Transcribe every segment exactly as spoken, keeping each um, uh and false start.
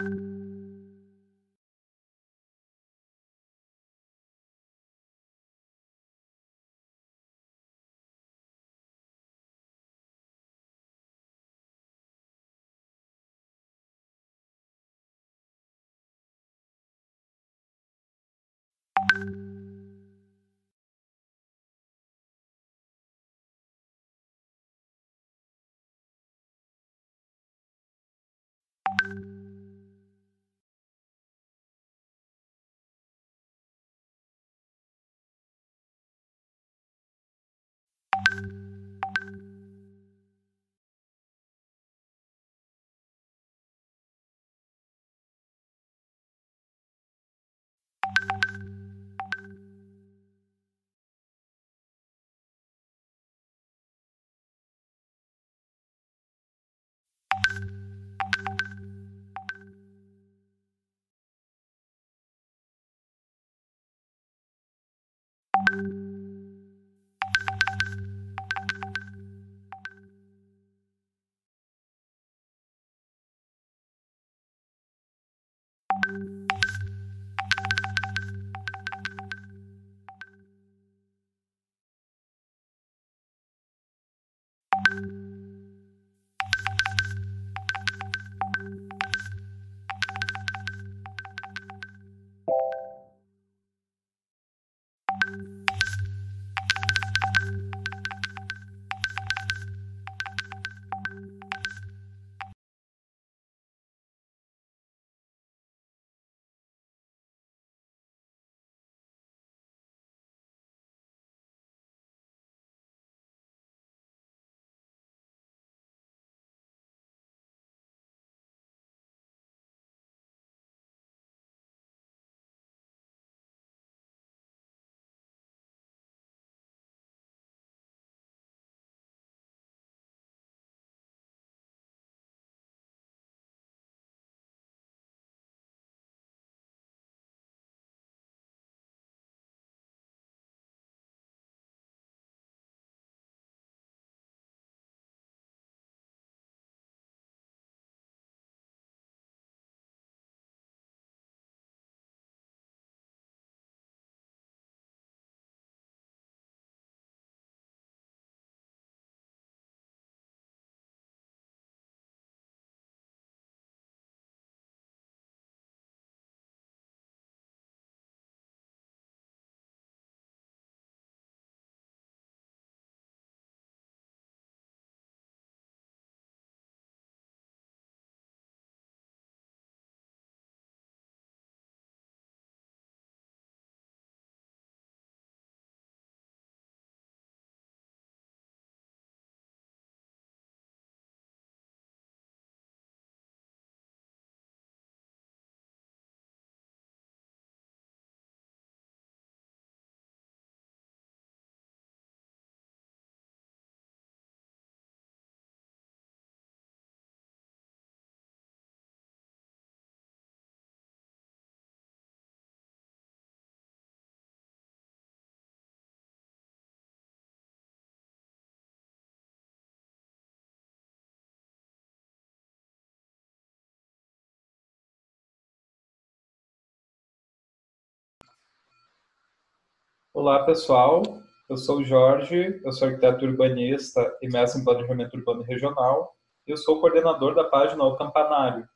Olá, pessoal. Eu sou o Jorge, eu sou arquiteto urbanista e mestre em planejamento urbano regional e eu sou coordenador da página O Campanário.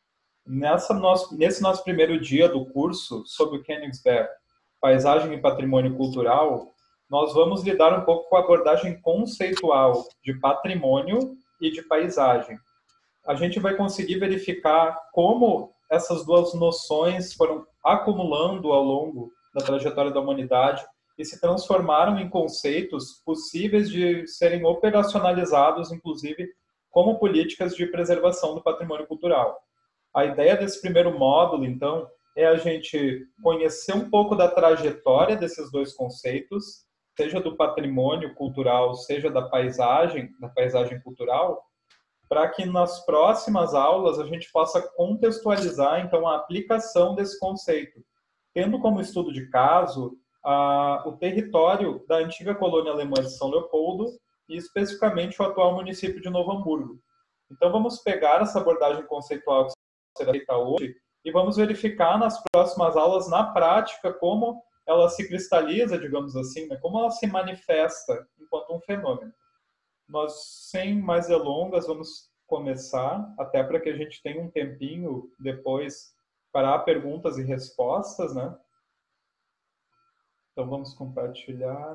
Nessa nosso, nesse nosso primeiro dia do curso sobre o Königsberg, Paisagem e Patrimônio Cultural, nós vamos lidar um pouco com a abordagem conceitual de patrimônio e de paisagem. A gente vai conseguir verificar como essas duas noções foram acumulando ao longo da trajetória da humanidade e se transformaram em conceitos possíveis de serem operacionalizados, inclusive, como políticas de preservação do patrimônio cultural. A ideia desse primeiro módulo, então, é a gente conhecer um pouco da trajetória desses dois conceitos, seja do patrimônio cultural, seja da paisagem, da paisagem cultural, para que nas próximas aulas a gente possa contextualizar, então, a aplicação desse conceito, tendo como estudo de caso a, o território da antiga colônia alemã de São Leopoldo e, especificamente, o atual município de Novo Hamburgo. Então, vamos pegar essa abordagem conceitual será feita hoje, e vamos verificar nas próximas aulas, na prática, como ela se cristaliza, digamos assim, né? Como ela se manifesta enquanto um fenômeno. Nós, sem mais delongas, vamos começar, até para que a gente tenha um tempinho depois para perguntas e respostas, né? Então, vamos compartilhar.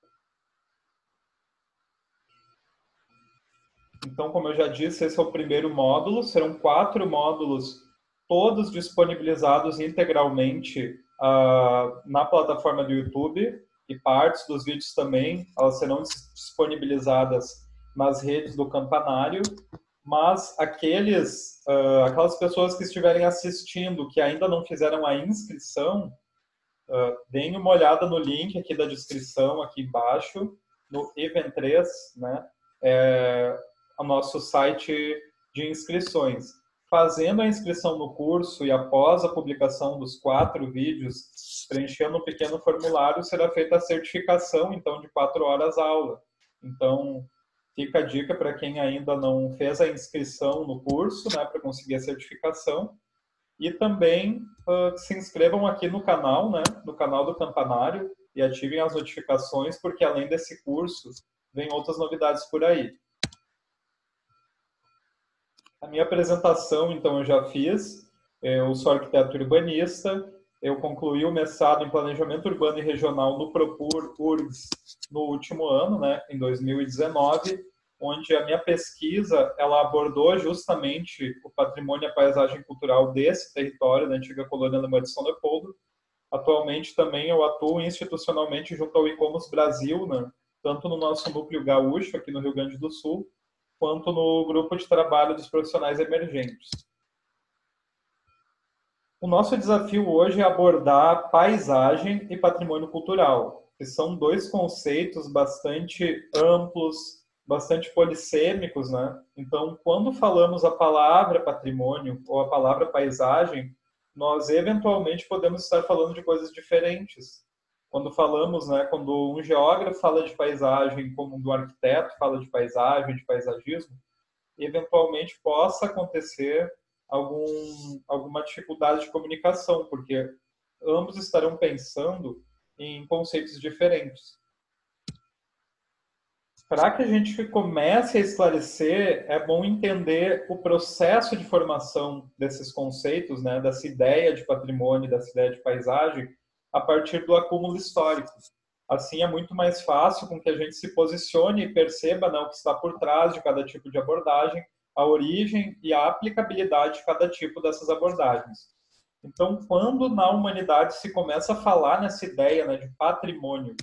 Então, como eu já disse, esse é o primeiro módulo. Serão quatro módulos, todos disponibilizados integralmente uh, na plataforma do YouTube, e partes dos vídeos também, elas serão disponibilizadas nas redes do Campanário. Mas aqueles, uh, aquelas pessoas que estiverem assistindo, que ainda não fizeram a inscrição, uh, deem uma olhada no link aqui da descrição, aqui embaixo, no Event três, né? É, o nosso site de inscrições. Fazendo a inscrição no curso e após a publicação dos quatro vídeos, preenchendo um pequeno formulário, será feita a certificação, então, de quatro horas aula. Então, fica a dica para quem ainda não fez a inscrição no curso, né, para conseguir a certificação. E também uh, se inscrevam aqui no canal, né, no canal do Campanário, e ativem as notificações, porque além desse curso, vem outras novidades por aí. A minha apresentação, então, eu já fiz. Eu sou arquiteto urbanista. Eu concluí o mestrado em Planejamento Urbano e Regional no Propur URGS no último ano, né, em dois mil e dezenove, onde a minha pesquisa ela abordou justamente o patrimônio e a paisagem cultural desse território, da antiga colônia alemã de São Leopoldo. Atualmente também eu atuo institucionalmente junto ao ICOMOS Brasil, né, tanto no nosso núcleo gaúcho, aqui no Rio Grande do Sul, quanto no grupo de trabalho dos profissionais emergentes. O nosso desafio hoje é abordar paisagem e patrimônio cultural, que são dois conceitos bastante amplos, bastante polissêmicos, né? Então, quando falamos a palavra patrimônio ou a palavra paisagem, nós eventualmente podemos estar falando de coisas diferentes. Quando falamos, né, quando um geógrafo fala de paisagem, como um arquiteto fala de paisagem, de paisagismo, eventualmente possa acontecer algum, alguma dificuldade de comunicação, porque ambos estarão pensando em conceitos diferentes. Para que a gente comece a esclarecer, é bom entender o processo de formação desses conceitos, né, dessa ideia de patrimônio, dessa ideia de paisagem, a partir do acúmulo histórico. Assim é muito mais fácil com que a gente se posicione e perceba, né, o que está por trás de cada tipo de abordagem, a origem e a aplicabilidade de cada tipo dessas abordagens. Então, quando na humanidade se começa a falar nessa ideia, né, de patrimônio,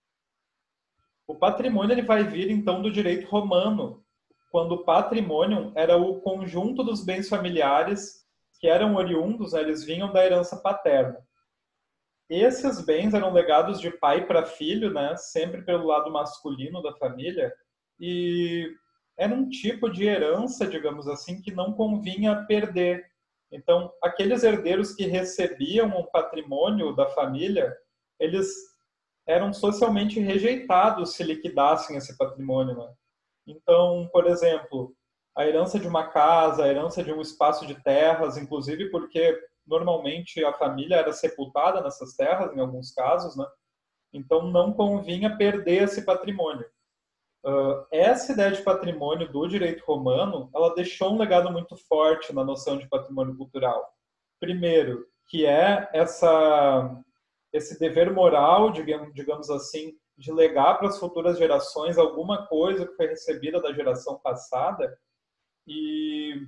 o patrimônio ele vai vir, então, do direito romano, quando o patrimônio era o conjunto dos bens familiares que eram oriundos, né, eles vinham da herança paterna. Esses bens eram legados de pai para filho, né, sempre pelo lado masculino da família, e era um tipo de herança, digamos assim, que não convinha perder. Então, aqueles herdeiros que recebiam o patrimônio da família, eles eram socialmente rejeitados se liquidassem esse patrimônio, né? Então, por exemplo, a herança de uma casa, a herança de um espaço de terras, inclusive porque normalmente a família era sepultada nessas terras, em alguns casos, né? Então não convinha perder esse patrimônio. Uh, essa ideia de patrimônio do direito romano, ela deixou um legado muito forte na noção de patrimônio cultural. Primeiro, que é essa, esse dever moral, digamos, digamos assim, de legar para as futuras gerações alguma coisa que foi recebida da geração passada, e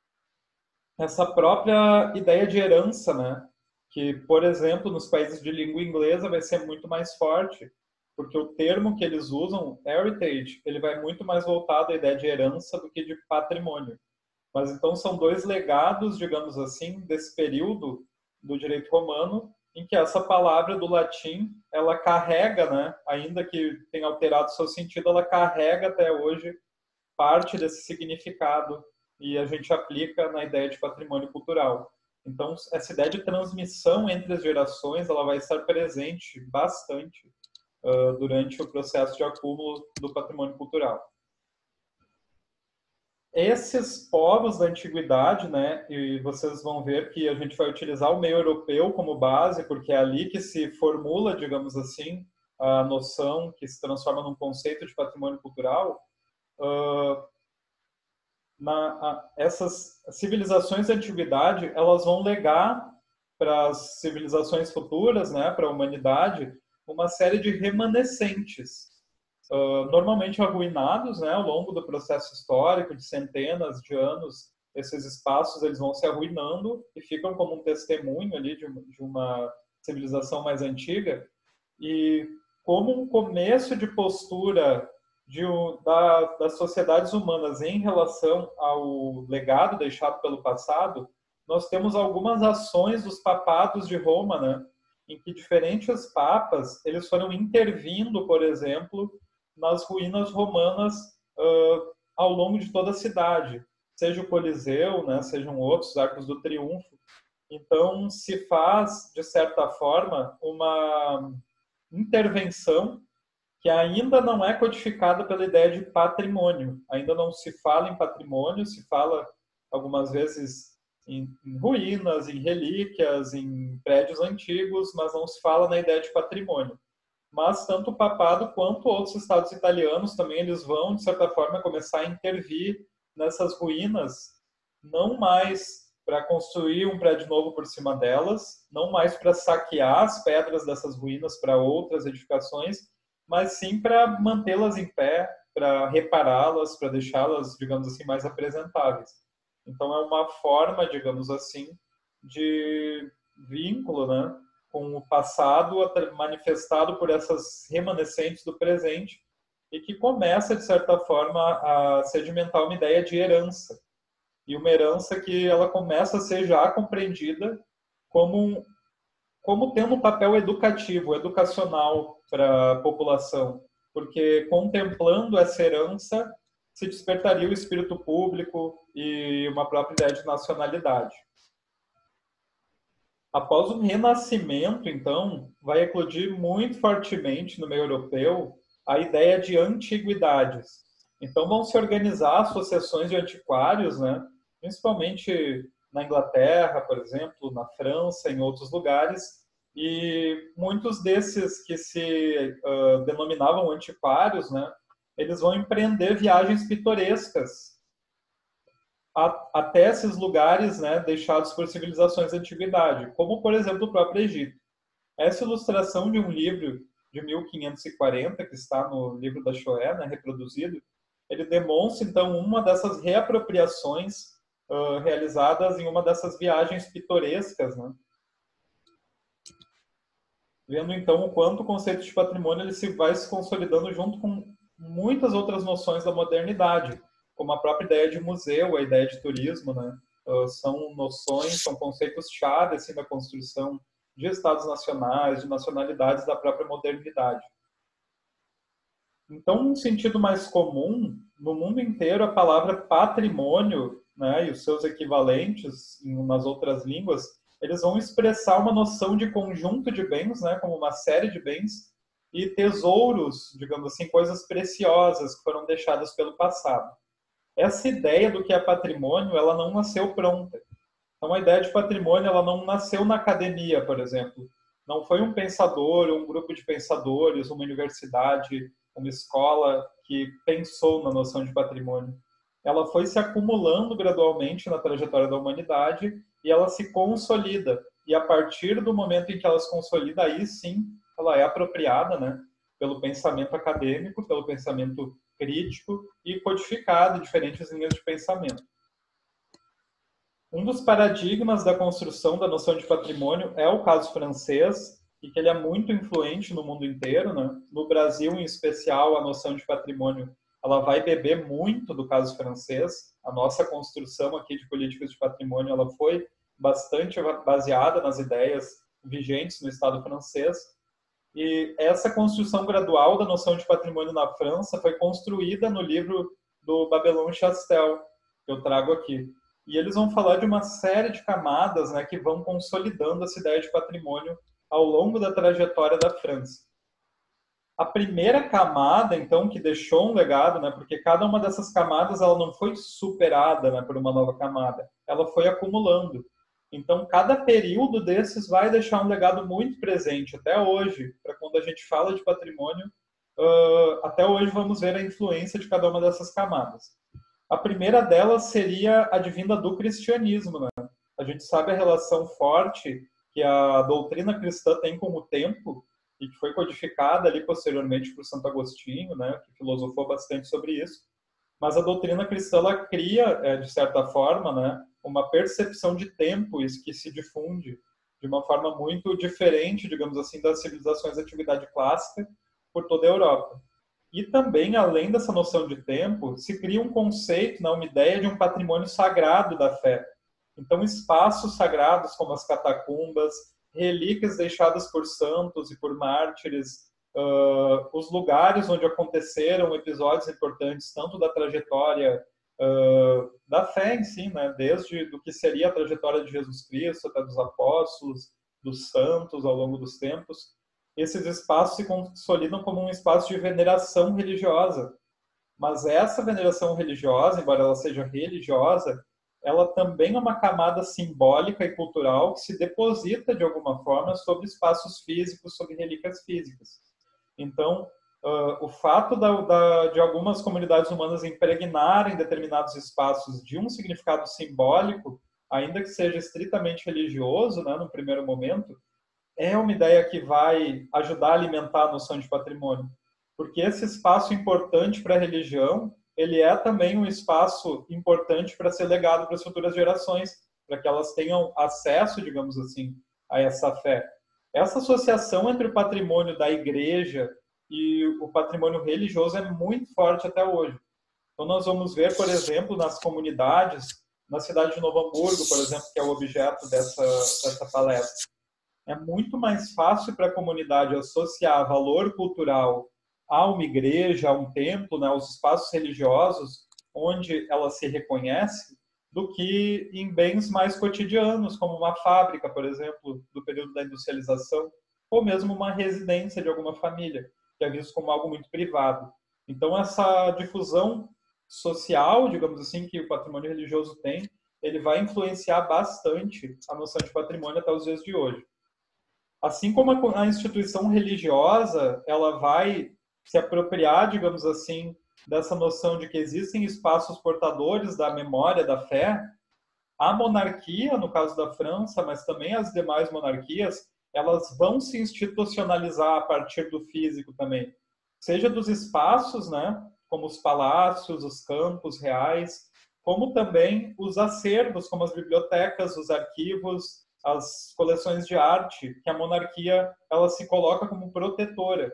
essa própria ideia de herança, né? Que, por exemplo, nos países de língua inglesa vai ser muito mais forte, porque o termo que eles usam, heritage, ele vai muito mais voltado à ideia de herança do que de patrimônio. Mas então são dois legados, digamos assim, desse período do direito romano, em que essa palavra do latim, ela carrega, né, ainda que tenha alterado seu sentido, ela carrega até hoje parte desse significado e a gente aplica na ideia de patrimônio cultural. Então, essa ideia de transmissão entre as gerações, ela vai estar presente bastante uh, durante o processo de acúmulo do patrimônio cultural. esses povos da antiguidade, né, e vocês vão ver que a gente vai utilizar o meio europeu como base, porque é ali que se formula, digamos assim, a noção que se transforma num conceito de patrimônio cultural. Uh, na, a, essas civilizações da antiguidade, elas vão legar para as civilizações futuras, né, para a humanidade, uma série de remanescentes, uh, normalmente arruinados, né, ao longo do processo histórico de centenas de anos. Esses espaços eles vão se arruinando e ficam como um testemunho ali de uma, de uma civilização mais antiga. E como um começo de postura de, da, das sociedades humanas em relação ao legado deixado pelo passado, nós temos algumas ações dos papados de Roma, né, em que diferentes papas eles foram intervindo, por exemplo, nas ruínas romanas uh, ao longo de toda a cidade, seja o Coliseu, né, sejam outros Arcos do Triunfo. Então se faz, de certa forma, uma intervenção que ainda não é codificada pela ideia de patrimônio. Ainda não se fala em patrimônio, se fala algumas vezes em, em ruínas, em relíquias, em prédios antigos, mas não se fala na ideia de patrimônio. Mas tanto o papado quanto outros estados italianos também eles vão, de certa forma, começar a intervir nessas ruínas, não mais para construir um prédio novo por cima delas, não mais para saquear as pedras dessas ruínas para outras edificações, mas sim para mantê-las em pé, para repará-las, para deixá-las, digamos assim, mais apresentáveis. Então é uma forma, digamos assim, de vínculo, né, com o passado manifestado por essas remanescentes do presente e que começa, de certa forma, a sedimentar uma ideia de herança. E uma herança que ela começa a ser já compreendida como, um, como tendo um papel educativo, educacional para a população, porque contemplando essa herança se despertaria o espírito público e uma própria ideia de nacionalidade. Após o Renascimento, então, vai eclodir muito fortemente no meio europeu a ideia de antiguidades. Então vão se organizar associações de antiquários, né? Principalmente na Inglaterra, por exemplo, na França, em outros lugares, e muitos desses que se uh, denominavam antiquários, né? Eles vão empreender viagens pitorescas a, até esses lugares, né, deixados por civilizações da antiguidade, como, por exemplo, o próprio Egito. Essa ilustração de um livro de mil quinhentos e quarenta, que está no livro da Shoé, né, reproduzido, ele demonstra, então, uma dessas reapropriações uh, realizadas em uma dessas viagens pitorescas, né? Vendo, então, o quanto o conceito de patrimônio ele se vai se consolidando junto com muitas outras noções da modernidade, como a própria ideia de museu, a ideia de turismo, né? Uh, são noções, são conceitos-chave assim, da construção de estados nacionais, de nacionalidades da própria modernidade. Então, num sentido mais comum, no mundo inteiro, a palavra patrimônio, né, e os seus equivalentes nas outras línguas, eles vão expressar uma noção de conjunto de bens, né, como uma série de bens, e tesouros, digamos assim, coisas preciosas que foram deixadas pelo passado. Essa ideia do que é patrimônio, ela não nasceu pronta. Então, a ideia de patrimônio, ela não nasceu na academia, por exemplo. Não foi um pensador, um grupo de pensadores, uma universidade, uma escola que pensou na noção de patrimônio. Ela foi se acumulando gradualmente na trajetória da humanidade e ela se consolida. E a partir do momento em que ela se consolida, aí sim, ela é apropriada, né, pelo pensamento acadêmico, pelo pensamento crítico e codificado em diferentes linhas de pensamento. Um dos paradigmas da construção da noção de patrimônio é o caso francês, e que ele é muito influente no mundo inteiro, né? No Brasil, em especial, a noção de patrimônio ela vai beber muito do caso francês. A nossa construção aqui de políticas de patrimônio ela foi bastante baseada nas ideias vigentes no Estado francês. E essa construção gradual da noção de patrimônio na França foi construída no livro do Babelon Chastel, que eu trago aqui. E eles vão falar de uma série de camadas, né, que vão consolidando essa ideia de patrimônio ao longo da trajetória da França. A primeira camada, então, que deixou um legado, né, porque cada uma dessas camadas ela não foi superada, né, por uma nova camada, ela foi acumulando. Então, cada período desses vai deixar um legado muito presente até hoje, para quando a gente fala de patrimônio, uh, até hoje vamos ver a influência de cada uma dessas camadas. A primeira delas seria a advinda do cristianismo, né? A gente sabe a relação forte que a doutrina cristã tem com o tempo e que foi codificada ali posteriormente por Santo Agostinho, né, que filosofou bastante sobre isso. Mas a doutrina cristã ela cria, de certa forma, né, uma percepção de tempo que se difunde de uma forma muito diferente, digamos assim, das civilizações da atividade clássica por toda a Europa. E também, além dessa noção de tempo, se cria um conceito, né, uma ideia de um patrimônio sagrado da fé. Então, espaços sagrados como as catacumbas, relíquias deixadas por santos e por mártires, uh, os lugares onde aconteceram episódios importantes, tanto da trajetória uh, da fé em si, né, desde do que seria a trajetória de Jesus Cristo até dos apóstolos, dos santos ao longo dos tempos. Esses espaços se consolidam como um espaço de veneração religiosa. Mas essa veneração religiosa, embora ela seja religiosa, ela também é uma camada simbólica e cultural que se deposita, de alguma forma, sobre espaços físicos, sobre relíquias físicas. Então, uh, o fato da, da, de algumas comunidades humanas impregnarem determinados espaços de um significado simbólico, ainda que seja estritamente religioso, né, no primeiro momento, é uma ideia que vai ajudar a alimentar a noção de patrimônio. Porque esse espaço importante para a religião, ele é também um espaço importante para ser legado para as futuras gerações, para que elas tenham acesso, digamos assim, a essa fé. Essa associação entre o patrimônio da igreja e o patrimônio religioso é muito forte até hoje. Então, nós vamos ver, por exemplo, nas comunidades, na cidade de Novo Hamburgo, por exemplo, que é o objeto dessa, dessa palestra. É muito mais fácil para a comunidade associar valor cultural a uma igreja, a um templo, né, aos espaços religiosos onde ela se reconhece, do que em bens mais cotidianos, como uma fábrica, por exemplo, do período da industrialização, ou mesmo uma residência de alguma família, que é visto como algo muito privado. Então, essa difusão social, digamos assim, que o patrimônio religioso tem, ele vai influenciar bastante a noção de patrimônio até os dias de hoje. Assim como a instituição religiosa, ela vai se apropriar, digamos assim, dessa noção de que existem espaços portadores da memória da fé, a monarquia, no caso da França, mas também as demais monarquias, elas vão se institucionalizar a partir do físico também. Seja dos espaços, né, como os palácios, os campos reais, como também os acervos, como as bibliotecas, os arquivos, as coleções de arte, que a monarquia ela se coloca como protetora.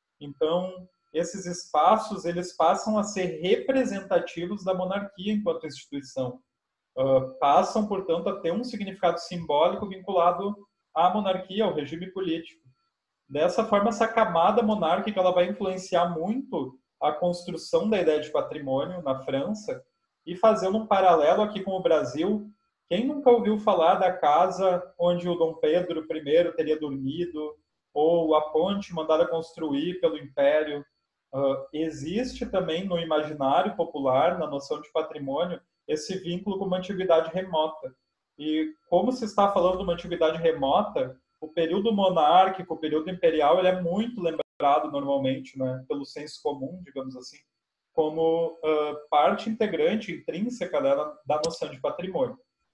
Então, esses espaços eles passam a ser representativos da monarquia enquanto instituição. Uh, passam, portanto, a ter um significado simbólico vinculado à monarquia, ao regime político. Dessa forma, essa camada monárquica ela vai influenciar muito a construção da ideia de patrimônio na França e fazendo um paralelo aqui com o Brasil. Quem nunca ouviu falar da casa onde o Dom Pedro I teria dormido, ou a ponte mandada construir pelo Império? Uh, existe também no imaginário popular, na noção de patrimônio, esse vínculo com uma antiguidade remota. E como se está falando de uma antiguidade remota, o período monárquico, o período imperial, ele é muito lembrado normalmente, né, pelo senso comum, digamos assim, como uh, parte integrante, intrínseca da, da noção de patrimônio.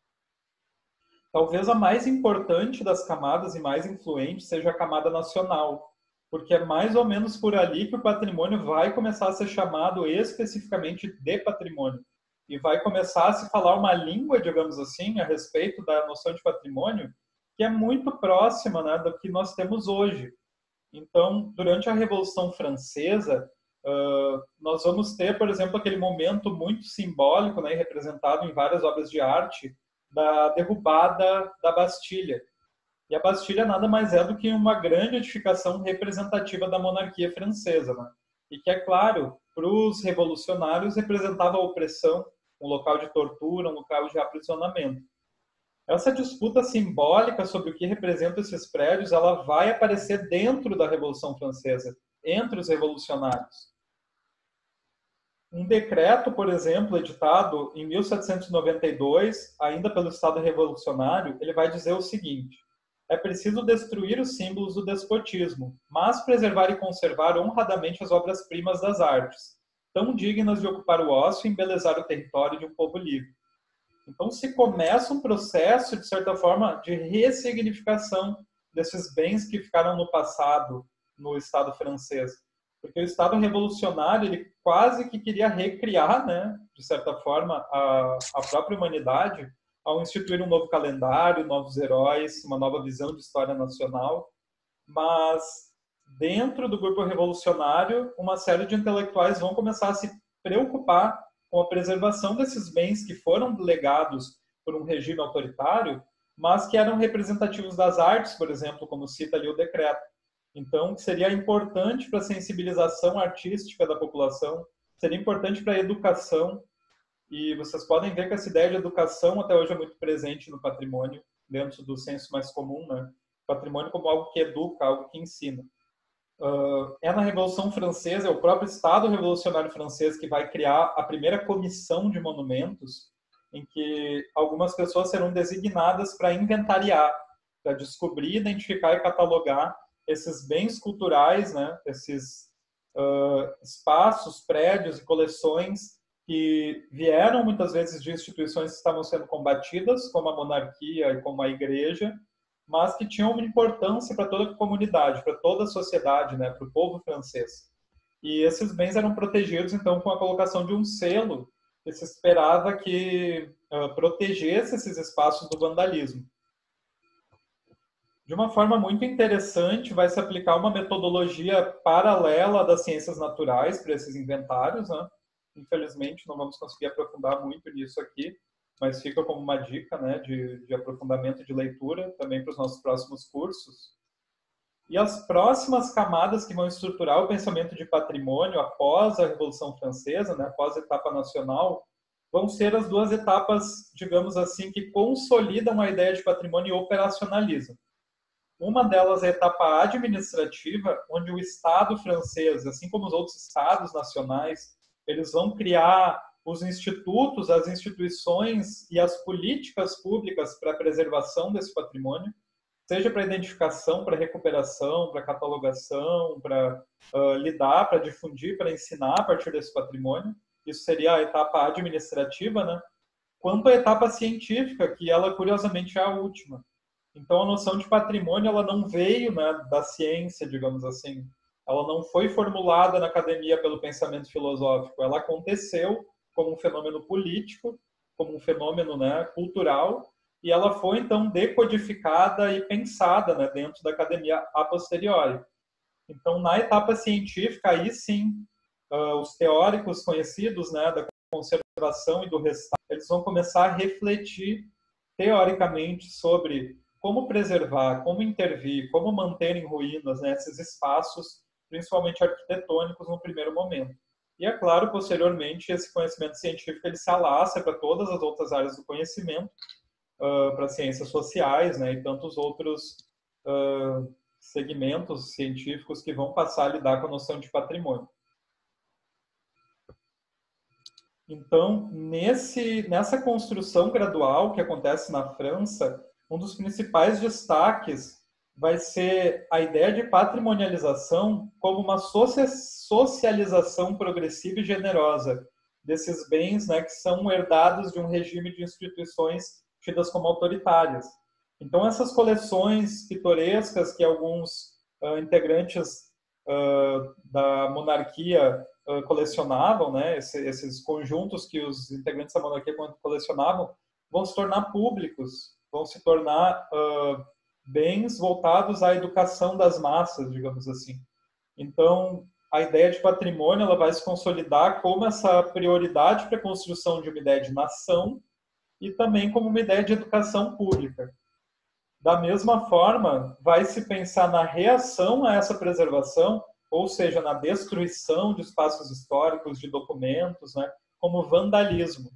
Talvez a mais importante das camadas e mais influente seja a camada nacional, porque é mais ou menos por ali que o patrimônio vai começar a ser chamado especificamente de patrimônio. E vai começar a se falar uma língua, digamos assim, a respeito da noção de patrimônio, que é muito próxima, né, do que nós temos hoje. Então, durante a Revolução Francesa, uh, nós vamos ter, por exemplo, aquele momento muito simbólico, né, representado em várias obras de arte, da derrubada da Bastilha. E a Bastilha nada mais é do que uma grande edificação representativa da monarquia francesa, né? E que, é claro, para os revolucionários representava a opressão, um local de tortura, um local de aprisionamento. Essa disputa simbólica sobre o que representam esses prédios, ela vai aparecer dentro da Revolução Francesa. entre os revolucionários. Um decreto, por exemplo, editado em mil setecentos e noventa e dois, ainda pelo Estado Revolucionário, ele vai dizer o seguinte: é preciso destruir os símbolos do despotismo, mas preservar e conservar honradamente as obras-primas das artes, tão dignas de ocupar o ócio e embelezar o território de um povo livre. Então, se começa um processo, de certa forma, de ressignificação desses bens que ficaram no passado no Estado francês. Porque o Estado revolucionário, ele quase que queria recriar, né, de certa forma, a, a própria humanidade ao instituir um novo calendário, novos heróis, uma nova visão de história nacional. Mas, dentro do grupo revolucionário, uma série de intelectuais vão começar a se preocupar com a preservação desses bens que foram legados por um regime autoritário, mas que eram representativos das artes, por exemplo, como cita ali o decreto. Então, seria importante para a sensibilização artística da população, seria importante para a educação, e vocês podem ver que essa ideia de educação até hoje é muito presente no patrimônio, dentro do senso mais comum, né? Patrimônio como algo que educa, algo que ensina. Uh, é na Revolução Francesa, é o próprio Estado Revolucionário Francês que vai criar a primeira comissão de monumentos, em que algumas pessoas serão designadas para inventariar, para descobrir, identificar e catalogar esses bens culturais, né, esses uh, espaços, prédios e coleções que vieram muitas vezes de instituições que estavam sendo combatidas, como a monarquia e como a igreja, mas que tinham uma importância para toda a comunidade, para toda a sociedade, né, para o povo francês. E esses bens eram protegidos, então, com a colocação de um selo que se esperava que uh, protegesse esses espaços do vandalismo. De uma forma muito interessante, vai se aplicar uma metodologia paralela das ciências naturais para esses inventários, né? Infelizmente, não vamos conseguir aprofundar muito nisso aqui, mas fica como uma dica, né, de, de aprofundamento de leitura também para os nossos próximos cursos. E as próximas camadas que vão estruturar o pensamento de patrimônio após a Revolução Francesa, né, após a etapa nacional, vão ser as duas etapas, digamos assim, que consolidam a ideia de patrimônio e operacionalizam. Uma delas é a etapa administrativa, onde o Estado francês, assim como os outros estados nacionais, eles vão criar os institutos, as instituições e as políticas públicas para a preservação desse patrimônio, seja para identificação, para recuperação, para catalogação, para uh, lidar, para difundir, para ensinar a partir desse patrimônio. Isso seria a etapa administrativa, né? Quanto à etapa científica, que ela, curiosamente, é a última. Então, a noção de patrimônio ela não veio, né, da ciência, digamos assim. Ela não foi formulada na academia pelo pensamento filosófico. Ela aconteceu como um fenômeno político, como um fenômeno, né, cultural, e ela foi, então, decodificada e pensada, né, dentro da academia a posteriori. Então, na etapa científica, aí sim, uh, os teóricos conhecidos, né, da conservação e do restauro, eles vão começar a refletir teoricamente sobre como preservar, como intervir, como manter em ruínas, né, esses espaços, principalmente arquitetônicos, no primeiro momento. E, é claro, posteriormente, esse conhecimento científico ele se alastra para todas as outras áreas do conhecimento, uh, para ciências sociais, né, e tantos outros uh, segmentos científicos que vão passar a lidar com a noção de patrimônio. Então, nesse, nessa construção gradual que acontece na França, um dos principais destaques vai ser a ideia de patrimonialização como uma socialização progressiva e generosa desses bens, né, que são herdados de um regime de instituições tidas como autoritárias. Então, essas coleções pitorescas que alguns uh, integrantes uh, da monarquia uh, colecionavam, né, Esse, esses conjuntos que os integrantes da monarquia colecionavam, vão se tornar públicos, vão se tornar uh, bens voltados à educação das massas, digamos assim. Então, a ideia de patrimônio ela vai se consolidar como essa prioridade para a construção de uma ideia de nação e também como uma ideia de educação pública. Da mesma forma, vai se pensar na reação a essa preservação, ou seja, na destruição de espaços históricos, de documentos, né, como vandalismo.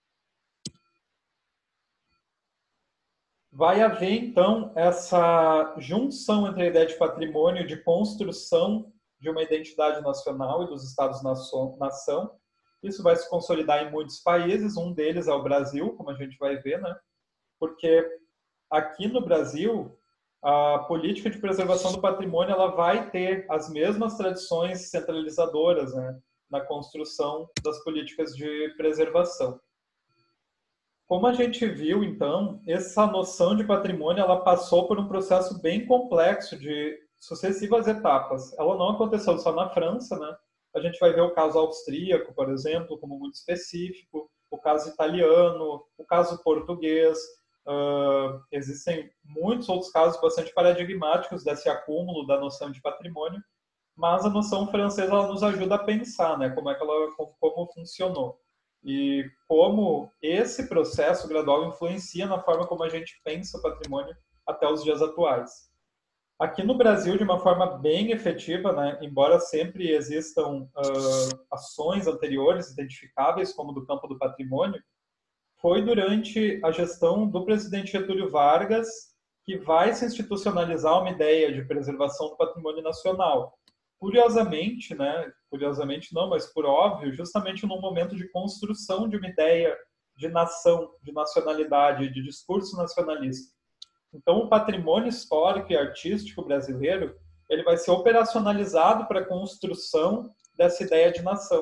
Vai haver, então, essa junção entre a ideia de patrimônio, de construção de uma identidade nacional e dos Estados-nação. Isso vai se consolidar em muitos países, um deles é o Brasil, como a gente vai ver, né? Porque aqui no Brasil, a política de preservação do patrimônio ela vai ter as mesmas tradições centralizadoras, né, na construção das políticas de preservação. Como a gente viu, então, essa noção de patrimônio ela passou por um processo bem complexo de sucessivas etapas. Ela não aconteceu só na França, né? A gente vai ver o caso austríaco, por exemplo, como muito específico, o caso italiano, o caso português. Uh, existem muitos outros casos bastante paradigmáticos desse acúmulo da noção de patrimônio, mas a noção francesa ela nos ajuda a pensar, né, como é que ela como funcionou e como esse processo gradual influencia na forma como a gente pensa o patrimônio até os dias atuais. Aqui no Brasil, de uma forma bem efetiva, né, embora sempre existam uh, ações anteriores identificáveis, como do campo do patrimônio, foi durante a gestão do presidente Getúlio Vargas que vai se institucionalizar uma ideia de preservação do patrimônio nacional. Curiosamente, né, curiosamente não, mas por óbvio, justamente num momento de construção de uma ideia de nação, de nacionalidade, de discurso nacionalista. Então, o patrimônio histórico e artístico brasileiro ele vai ser operacionalizado para a construção dessa ideia de nação.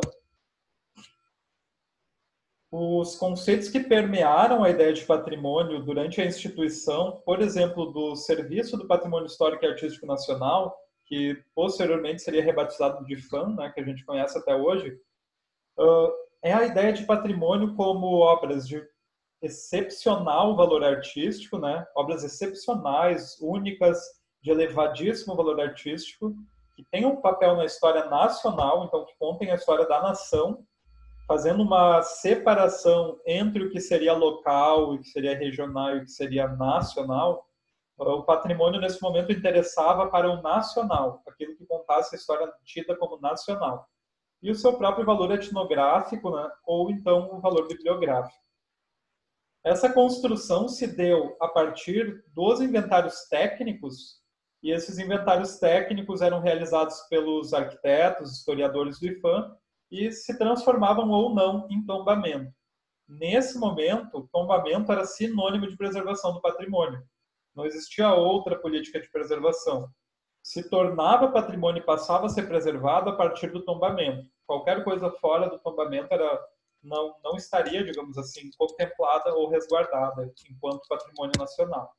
Os conceitos que permearam a ideia de patrimônio durante a instituição, por exemplo, do Serviço do Patrimônio Histórico e Artístico Nacional, que posteriormente seria rebatizado de F A M, né, que a gente conhece até hoje, uh, é a ideia de patrimônio como obras de excepcional valor artístico, né, obras excepcionais, únicas, de elevadíssimo valor artístico, que têm um papel na história nacional, então que contem a história da nação, fazendo uma separação entre o que seria local, o que seria regional e o que seria nacional. O patrimônio, nesse momento, interessava para o nacional, aquilo que contasse a história tida como nacional. E o seu próprio valor etnográfico, né? Ou então o valor bibliográfico. Essa construção se deu a partir dos inventários técnicos, e esses inventários técnicos eram realizados pelos arquitetos, historiadores do I F A M, e se transformavam ou não em tombamento. Nesse momento, tombamento era sinônimo de preservação do patrimônio. Não existia outra política de preservação. Se tornava patrimônio e passava a ser preservado a partir do tombamento. Qualquer coisa fora do tombamento era, não, não estaria, digamos assim, contemplada ou resguardada enquanto patrimônio nacional.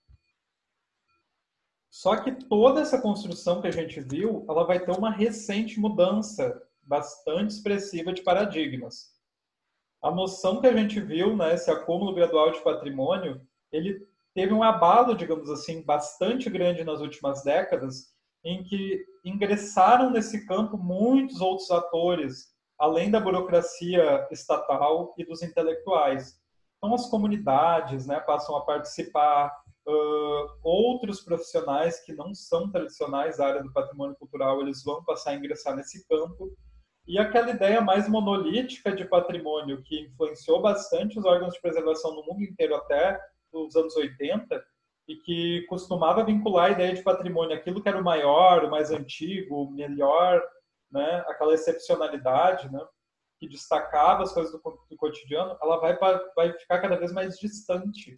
Só que toda essa construção que a gente viu, ela vai ter uma recente mudança bastante expressiva de paradigmas. A noção que a gente viu, né, esse acúmulo gradual de patrimônio, ele teve um abalo, digamos assim, bastante grande nas últimas décadas, em que ingressaram nesse campo muitos outros atores, além da burocracia estatal e dos intelectuais. Então, as comunidades, né, passam a participar, uh, outros profissionais que não são tradicionais da área do patrimônio cultural, eles vão passar a ingressar nesse campo. E aquela ideia mais monolítica de patrimônio que influenciou bastante os órgãos de preservação no mundo inteiro até os anos oitenta e que costumava vincular a ideia de patrimônio aquilo que era o maior, o mais antigo, o melhor, né, aquela excepcionalidade, né, que destacava as coisas do, do cotidiano, ela vai, vai ficar cada vez mais distante.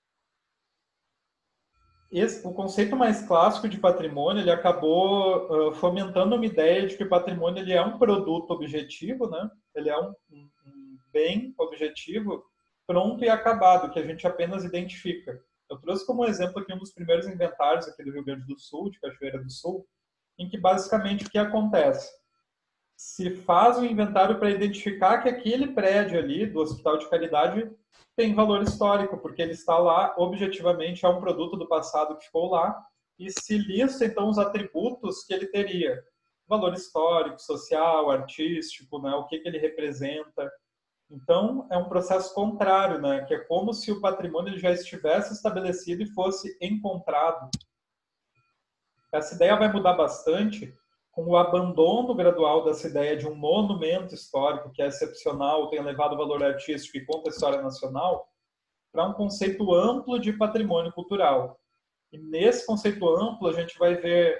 Esse, o conceito mais clássico de patrimônio ele acabou uh, fomentando uma ideia de que o patrimônio ele é um produto objetivo, né? Ele é um, um, um bem objetivo pronto e acabado, que a gente apenas identifica. Eu trouxe como exemplo aqui um dos primeiros inventários aqui do Rio Grande do Sul, de Cachoeira do Sul, em que basicamente o que acontece? Se faz um inventário para identificar que aquele prédio ali do Hospital de Caridade tem valor histórico, porque ele está lá, objetivamente, é um produto do passado que ficou lá, e se lista, então, os atributos que ele teria. Valor histórico, social, artístico, né? O que, que ele representa. Então, é um processo contrário, né? Que é como se o patrimônio já estivesse estabelecido e fosse encontrado. Essa ideia vai mudar bastante com o abandono gradual dessa ideia de um monumento histórico que é excepcional, tem elevado valor artístico e conta a história nacional, para um conceito amplo de patrimônio cultural. E nesse conceito amplo a gente vai ver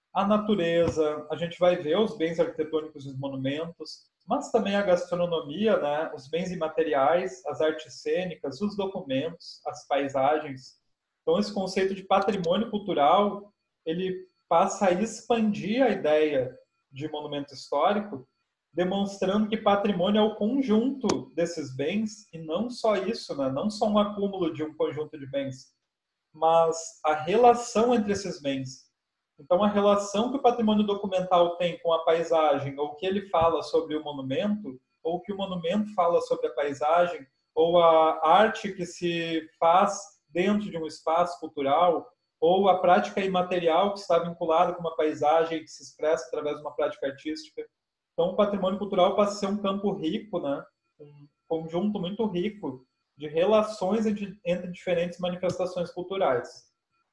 a natureza, a gente vai ver os bens arquitetônicos dos monumentos, mas também a gastronomia, né? Os bens imateriais, as artes cênicas, os documentos, as paisagens. Então, esse conceito de patrimônio cultural, ele passa a expandir a ideia de monumento histórico, demonstrando que patrimônio é o conjunto desses bens, e não só isso, né? Não só um acúmulo de um conjunto de bens, mas a relação entre esses bens. Então, a relação que o patrimônio documental tem com a paisagem, ou o que ele fala sobre o monumento, ou o que o monumento fala sobre a paisagem, ou a arte que se faz dentro de um espaço cultural, ou a prática imaterial que está vinculada com uma paisagem que se expressa através de uma prática artística. Então, o patrimônio cultural passa a ser um campo rico, né? Um conjunto muito rico de relações entre, entre diferentes manifestações culturais.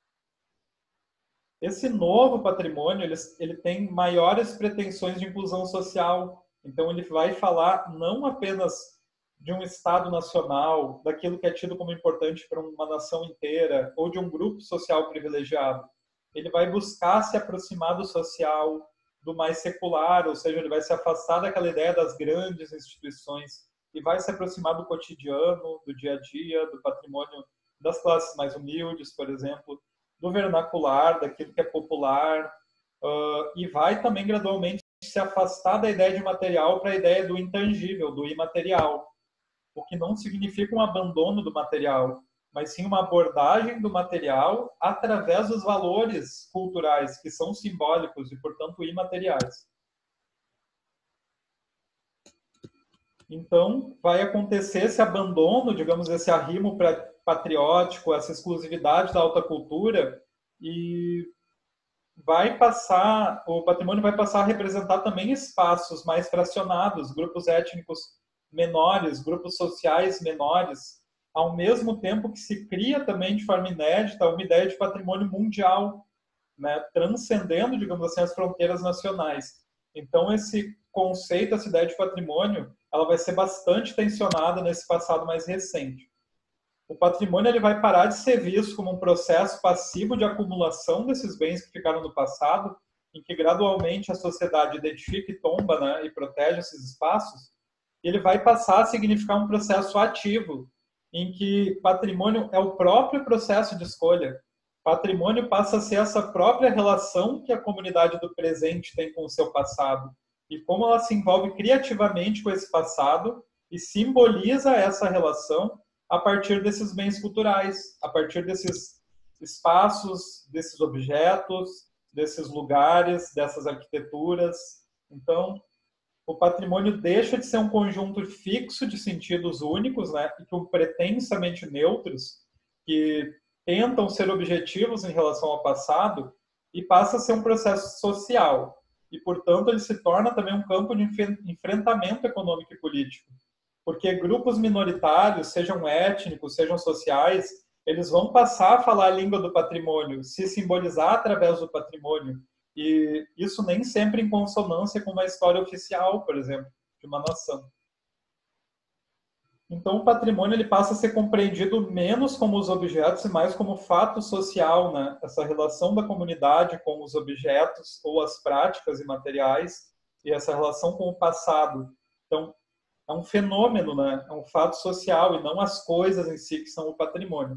Esse novo patrimônio, ele, ele tem maiores pretensões de inclusão social. Então, ele vai falar não apenas de um Estado nacional, daquilo que é tido como importante para uma nação inteira, ou de um grupo social privilegiado. Ele vai buscar se aproximar do social, do mais secular, ou seja, ele vai se afastar daquela ideia das grandes instituições e vai se aproximar do cotidiano, do dia a dia, do patrimônio das classes mais humildes, por exemplo, do vernacular, daquilo que é popular, uh, e vai também gradualmente se afastar da ideia de material para a ideia do intangível, do imaterial, o que não significa um abandono do material, mas sim uma abordagem do material através dos valores culturais, que são simbólicos e, portanto, imateriais. Então, vai acontecer esse abandono, digamos, esse arrimo patriótico, essa exclusividade da alta cultura, e vai passar, o patrimônio vai passar a representar também espaços mais fracionados, grupos étnicos menores, grupos sociais menores, ao mesmo tempo que se cria também de forma inédita uma ideia de patrimônio mundial, né, transcendendo, digamos assim, as fronteiras nacionais. Então, esse conceito, essa ideia de patrimônio, ela vai ser bastante tensionada nesse passado mais recente. O patrimônio ele vai parar de ser visto como um processo passivo de acumulação desses bens que ficaram no passado, em que gradualmente a sociedade identifica e tomba, né, e protege esses espaços. Ele vai passar a significar um processo ativo, em que patrimônio é o próprio processo de escolha. Patrimônio passa a ser essa própria relação que a comunidade do presente tem com o seu passado e como ela se envolve criativamente com esse passado e simboliza essa relação a partir desses bens culturais, a partir desses espaços, desses objetos, desses lugares, dessas arquiteturas. Então, o patrimônio deixa de ser um conjunto fixo de sentidos únicos, né, e que pretensamente neutros, que tentam ser objetivos em relação ao passado, e passa a ser um processo social. E, portanto, ele se torna também um campo de enfrentamento econômico e político. Porque grupos minoritários, sejam étnicos, sejam sociais, eles vão passar a falar a língua do patrimônio, se simbolizar através do patrimônio. E isso nem sempre em consonância com uma história oficial, por exemplo, de uma nação. Então, o patrimônio ele passa a ser compreendido menos como os objetos e mais como fato social, né? Essa relação da comunidade com os objetos ou as práticas e materiais e essa relação com o passado. Então, é um fenômeno, né? É um fato social e não as coisas em si que são o patrimônio.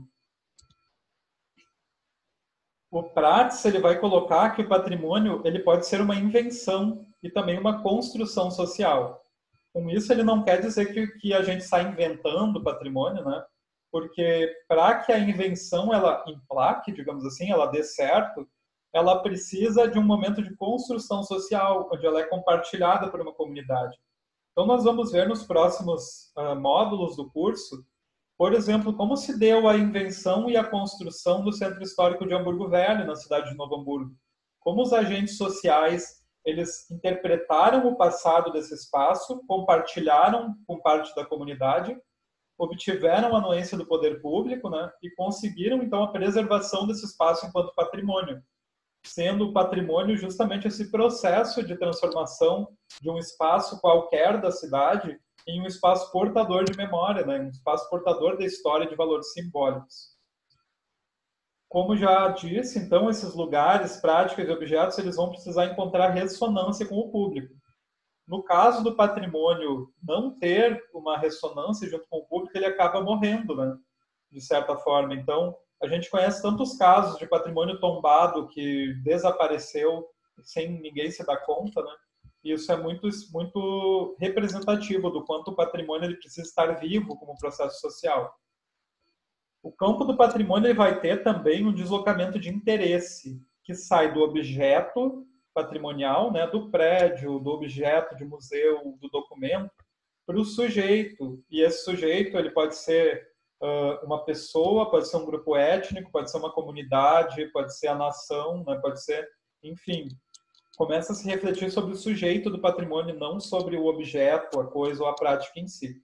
O Prats ele vai colocar que o patrimônio ele pode ser uma invenção e também uma construção social. Com isso, ele não quer dizer que, que a gente está inventando patrimônio, né? Porque para que a invenção ela emplaque, digamos assim, ela dê certo, ela precisa de um momento de construção social, onde ela é compartilhada por uma comunidade. Então, nós vamos ver nos próximos uh, módulos do curso, por exemplo, como se deu a invenção e a construção do Centro Histórico de Hamburgo Velho, na cidade de Novo Hamburgo. Como os agentes sociais eles interpretaram o passado desse espaço, compartilharam com parte da comunidade, obtiveram a anuência do poder público, né, e conseguiram, então, a preservação desse espaço enquanto patrimônio, sendo o patrimônio justamente esse processo de transformação de um espaço qualquer da cidade em um espaço portador de memória, né, um espaço portador da história de valores simbólicos. Como já disse, então, esses lugares, práticas e objetos, eles vão precisar encontrar ressonância com o público. No caso do patrimônio não ter uma ressonância junto com o público, ele acaba morrendo, né? De certa forma. Então, a gente conhece tantos casos de patrimônio tombado que desapareceu sem ninguém se dar conta, né? E isso é muito, muito representativo do quanto o patrimônio ele precisa estar vivo como processo social. O campo do patrimônio ele vai ter também um deslocamento de interesse, que sai do objeto patrimonial, né, do prédio, do objeto de museu, do documento, para o sujeito. E esse sujeito ele pode ser uh, uma pessoa, pode ser um grupo étnico, pode ser uma comunidade, pode ser a nação, né, pode ser, enfim. Começa a se refletir sobre o sujeito do patrimônio, não sobre o objeto, a coisa ou a prática em si.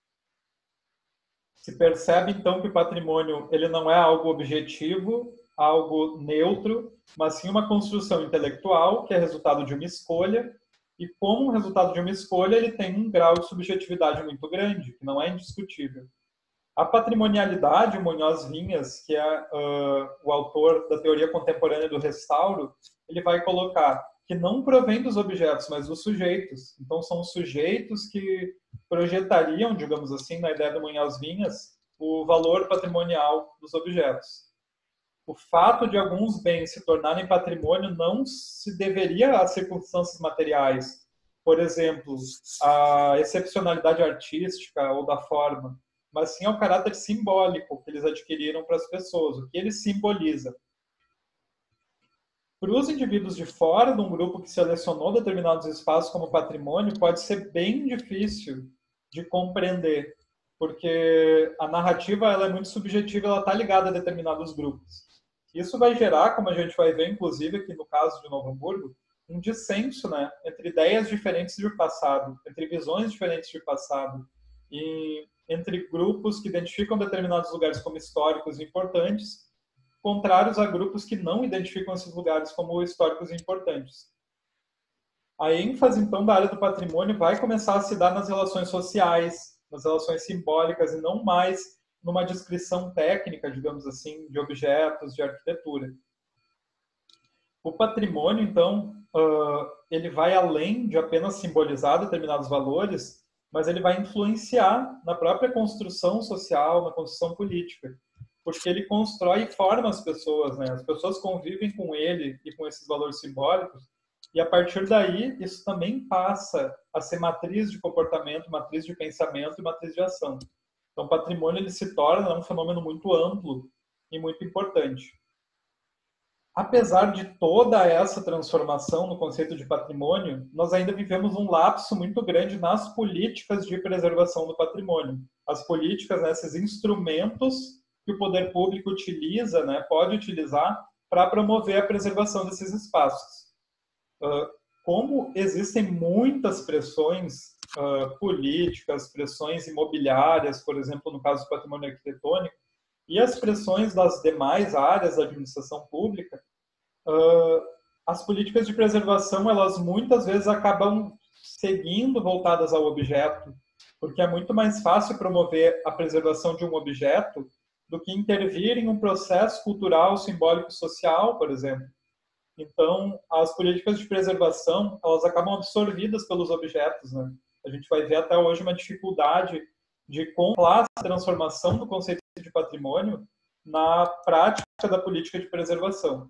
Se percebe, então, que o patrimônio ele não é algo objetivo, algo neutro, mas sim uma construção intelectual que é resultado de uma escolha, e como resultado de uma escolha, ele tem um grau de subjetividade muito grande, que não é indiscutível. A patrimonialidade, o Munhoz Vinhas, que é uh, o autor da teoria contemporânea do restauro, ele vai colocar que não provém dos objetos, mas dos sujeitos. Então, são os sujeitos que projetariam, digamos assim, na ideia do Munhoz Vinhas, o valor patrimonial dos objetos. O fato de alguns bens se tornarem patrimônio não se deveria às circunstâncias materiais. Por exemplo, a excepcionalidade artística ou da forma, mas sim ao caráter simbólico que eles adquiriram para as pessoas, o que ele simboliza. Para os indivíduos de fora de um grupo que selecionou determinados espaços como patrimônio, pode ser bem difícil de compreender, porque a narrativa ela é muito subjetiva, ela está ligada a determinados grupos. Isso vai gerar, como a gente vai ver, inclusive, aqui no caso de Novo Hamburgo, um dissenso, né, entre ideias diferentes de passado, entre visões diferentes de passado, e entre grupos que identificam determinados lugares como históricos e importantes, contrários a grupos que não identificam esses lugares como históricos e importantes. A ênfase, então, da área do patrimônio vai começar a se dar nas relações sociais, nas relações simbólicas, e não mais numa descrição técnica, digamos assim, de objetos, de arquitetura. O patrimônio, então, ele vai além de apenas simbolizar determinados valores, mas ele vai influenciar na própria construção social, na construção política, porque ele constrói e forma as pessoas, né? As pessoas convivem com ele e com esses valores simbólicos, e a partir daí isso também passa a ser matriz de comportamento, matriz de pensamento e matriz de ação. Então, o patrimônio ele se torna um fenômeno muito amplo e muito importante. Apesar de toda essa transformação no conceito de patrimônio, nós ainda vivemos um lapso muito grande nas políticas de preservação do patrimônio. As políticas, né, esses instrumentos que o poder público utiliza, né, pode utilizar para promover a preservação desses espaços. Uh, como existem muitas pressões uh, políticas, pressões imobiliárias, por exemplo, no caso do patrimônio arquitetônico, e as pressões das demais áreas da administração pública, uh, as políticas de preservação, elas muitas vezes acabam seguindo voltadas ao objeto, porque é muito mais fácil promover a preservação de um objeto do que intervir em um processo cultural, simbólico e social, por exemplo. Então, as políticas de preservação, elas acabam absorvidas pelos objetos, né? A gente vai ver até hoje uma dificuldade de contemplar a transformação do conceito de patrimônio na prática da política de preservação.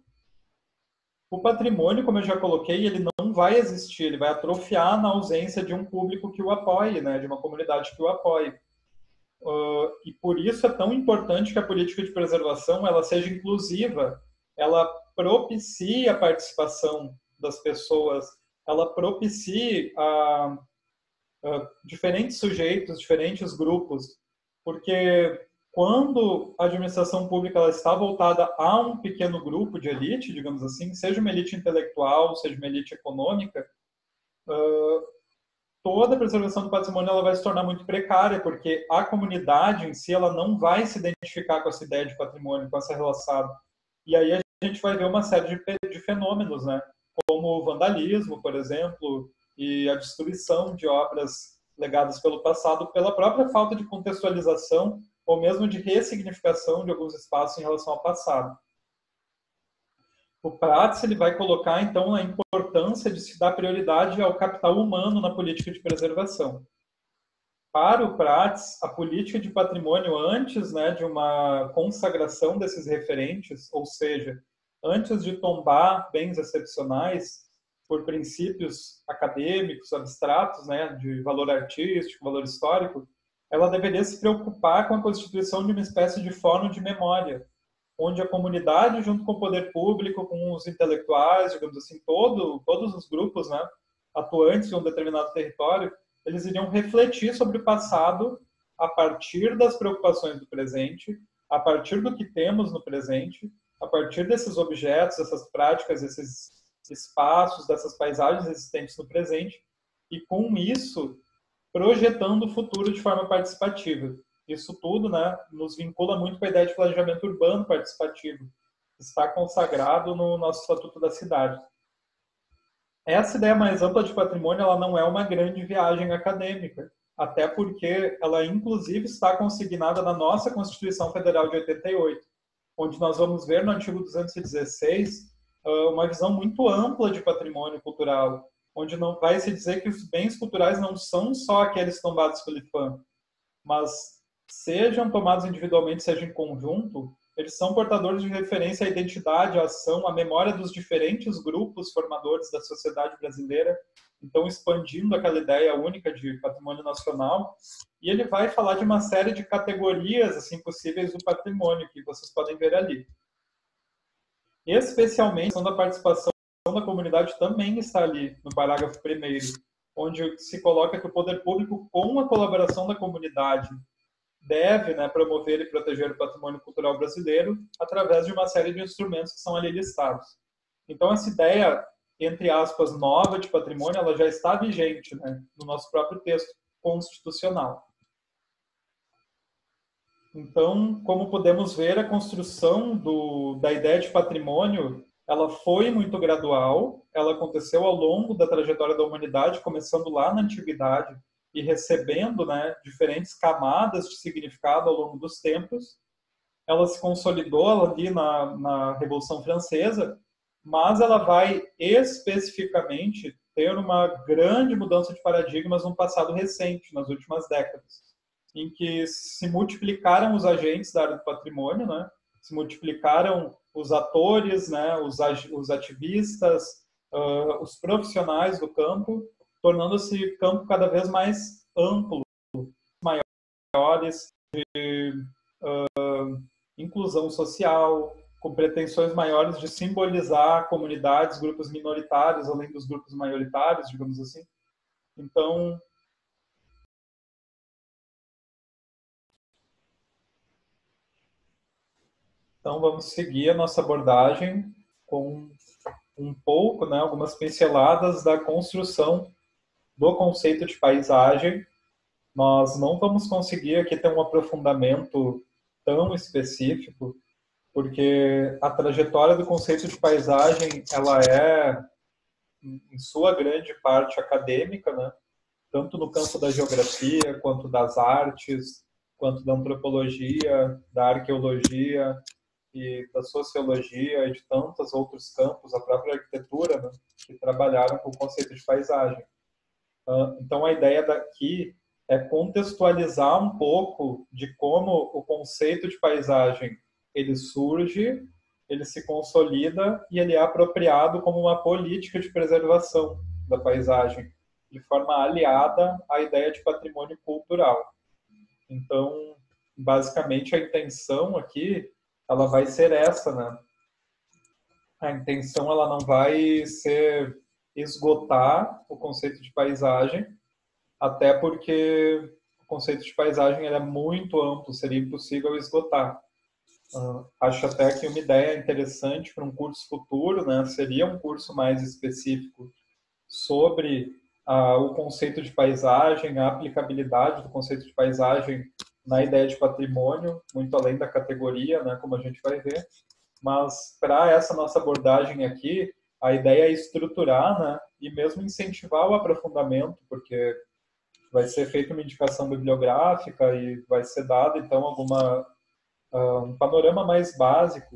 O patrimônio, como eu já coloquei, ele não vai existir, ele vai atrofiar na ausência de um público que o apoie, né? De uma comunidade que o apoie. Uh, e por isso é tão importante que a política de preservação ela seja inclusiva, ela propicie a participação das pessoas, ela propicie a, a diferentes sujeitos, diferentes grupos, porque quando a administração pública ela está voltada a um pequeno grupo de elite, digamos assim, seja uma elite intelectual, seja uma elite econômica, uh, toda a preservação do patrimônio ela vai se tornar muito precária, porque a comunidade em si ela não vai se identificar com essa ideia de patrimônio, com essa relação. E aí a gente vai ver uma série de, de fenômenos, né? Como o vandalismo, por exemplo, e a destruição de obras legadas pelo passado pela própria falta de contextualização ou mesmo de ressignificação de alguns espaços em relação ao passado. O Prats ele vai colocar, então, a importância de se dar prioridade ao capital humano na política de preservação. Para o Prats, a política de patrimônio, antes, né, de uma consagração desses referentes, ou seja, antes de tombar bens excepcionais por princípios acadêmicos, abstratos, né, de valor artístico, valor histórico, ela deveria se preocupar com a constituição de uma espécie de fórum de memória, onde a comunidade, junto com o poder público, com os intelectuais, digamos assim, todo, todos os grupos, né, atuantes em um determinado território, eles iriam refletir sobre o passado a partir das preocupações do presente, a partir do que temos no presente, a partir desses objetos, dessas práticas, desses espaços, dessas paisagens existentes no presente, e com isso projetando o futuro de forma participativa. Isso tudo, né, nos vincula muito com a ideia de planejamento urbano participativo, que está consagrado no nosso Estatuto da Cidade. Essa ideia mais ampla de patrimônio, ela não é uma grande viagem acadêmica, até porque ela, inclusive, está consignada na nossa Constituição Federal de oitenta e oito, onde nós vamos ver no artigo duzentos e dezesseis uma visão muito ampla de patrimônio cultural, onde não vai se dizer que os bens culturais não são só aqueles tombados pelo I F A M, mas sejam tomados individualmente, seja em conjunto, eles são portadores de referência à identidade, à ação, à memória dos diferentes grupos formadores da sociedade brasileira, então expandindo aquela ideia única de patrimônio nacional. E ele vai falar de uma série de categorias assim possíveis do patrimônio, que vocês podem ver ali. Especialmente, a participação da comunidade também está ali, no parágrafo primeiro, onde se coloca que o poder público, com a colaboração da comunidade, deve, né, promover e proteger o patrimônio cultural brasileiro através de uma série de instrumentos que são ali listados. Então, essa ideia, entre aspas, nova de patrimônio, ela já está vigente, né, no nosso próprio texto constitucional. Então, como podemos ver, a construção do, da ideia de patrimônio, ela foi muito gradual, ela aconteceu ao longo da trajetória da humanidade, começando lá na antiguidade, e recebendo, né, diferentes camadas de significado ao longo dos tempos. Ela se consolidou ali na, na Revolução Francesa, mas ela vai especificamente ter uma grande mudança de paradigmas no passado recente, nas últimas décadas, em que se multiplicaram os agentes da área do patrimônio, né, se multiplicaram os atores, né, os, os ativistas, uh, os profissionais do campo, tornando esse campo cada vez mais amplo, maiores, de uh, inclusão social, com pretensões maiores de simbolizar comunidades, grupos minoritários, além dos grupos maioritários, digamos assim. Então, então vamos seguir a nossa abordagem com um pouco, né, algumas pinceladas da construção do conceito de paisagem. Nós não vamos conseguir aqui ter um aprofundamento tão específico, porque a trajetória do conceito de paisagem, ela é, em sua grande parte, acadêmica, né? Tanto no campo da geografia, quanto das artes, quanto da antropologia, da arqueologia e da sociologia e de tantos outros campos, a própria arquitetura, né? Que trabalharam com o conceito de paisagem. Então, a ideia daqui é contextualizar um pouco de como o conceito de paisagem ele surge, ele se consolida e ele é apropriado como uma política de preservação da paisagem, de forma aliada à ideia de patrimônio cultural. Então, basicamente, a intenção aqui ela vai ser essa, né? A intenção ela não vai ser esgotar o conceito de paisagem, até porque o conceito de paisagem ele é muito amplo, seria impossível esgotar. Uh, acho até que uma ideia interessante para um curso futuro, né, seria um curso mais específico sobre uh, o conceito de paisagem, a aplicabilidade do conceito de paisagem na ideia de patrimônio, muito além da categoria, né, como a gente vai ver. Mas para essa nossa abordagem aqui, a ideia é estruturar, né, e mesmo incentivar o aprofundamento, porque vai ser feita uma indicação bibliográfica e vai ser dado, então, alguma, uh, um panorama mais básico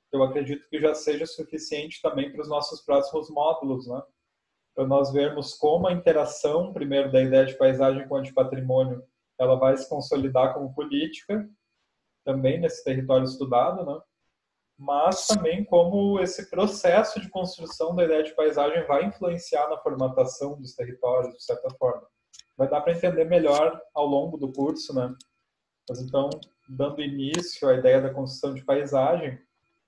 Eu acredito que já seja suficiente também para os nossos próximos módulos, né? Para nós vermos como a interação, primeiro, da ideia de paisagem com a de patrimônio, ela vai se consolidar como política, também nesse território estudado, né? Mas também como esse processo de construção da ideia de paisagem vai influenciar na formatação dos territórios, de certa forma. Vai dar para entender melhor ao longo do curso, né? Mas então, dando início à ideia da construção de paisagem,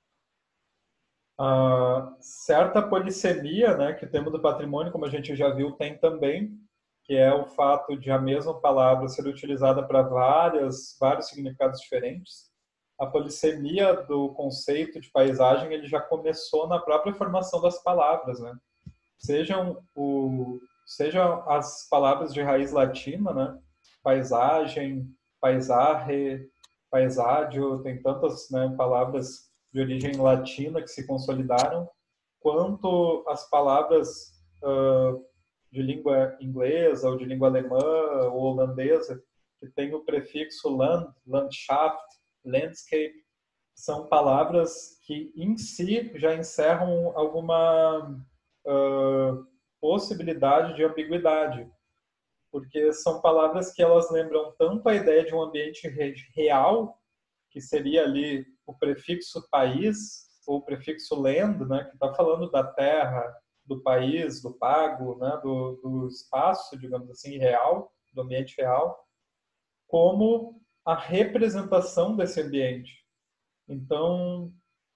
a certa polissemia, né, que o tema do patrimônio, como a gente já viu, tem também, que é o fato de a mesma palavra ser utilizada para várias, vários significados diferentes. A polissemia do conceito de paisagem ele já começou na própria formação das palavras, né? Sejam, o, sejam as palavras de raiz latina, né? Paisagem, paisarre, paisaggio, tem tantas, né, palavras de origem latina que se consolidaram, quanto as palavras uh, de língua inglesa ou de língua alemã ou holandesa, que tem o prefixo land, Landschaft, landscape, são palavras que em si já encerram alguma uh, possibilidade de ambiguidade, porque são palavras que elas lembram tanto a ideia de um ambiente real, que seria ali o prefixo país, ou o prefixo land, né, que está falando da terra, do país, do pago, né, do, do espaço, digamos assim, real, do ambiente real, como a representação desse ambiente. Então,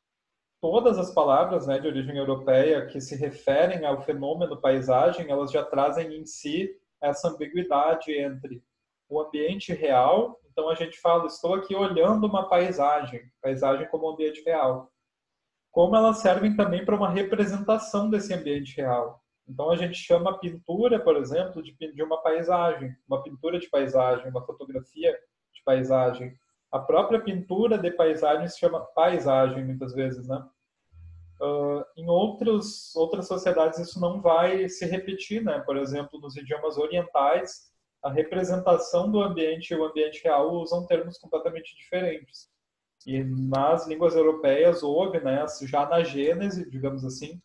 todas as palavras, né, de origem europeia que se referem ao fenômeno paisagem, elas já trazem em si essa ambiguidade entre o ambiente real. Então a gente fala, estou aqui olhando uma paisagem, paisagem como ambiente real. Como elas servem também para uma representação desse ambiente real. Então a gente chama a pintura, por exemplo, de, de uma paisagem, uma pintura de paisagem, uma fotografia de paisagem. A própria pintura de paisagem se chama paisagem, muitas vezes, né? Uh, em outros, outras sociedades isso não vai se repetir, né? Por exemplo, nos idiomas orientais, a representação do ambiente e o ambiente real usam termos completamente diferentes. E nas línguas europeias houve, né, já na Gênese, digamos assim,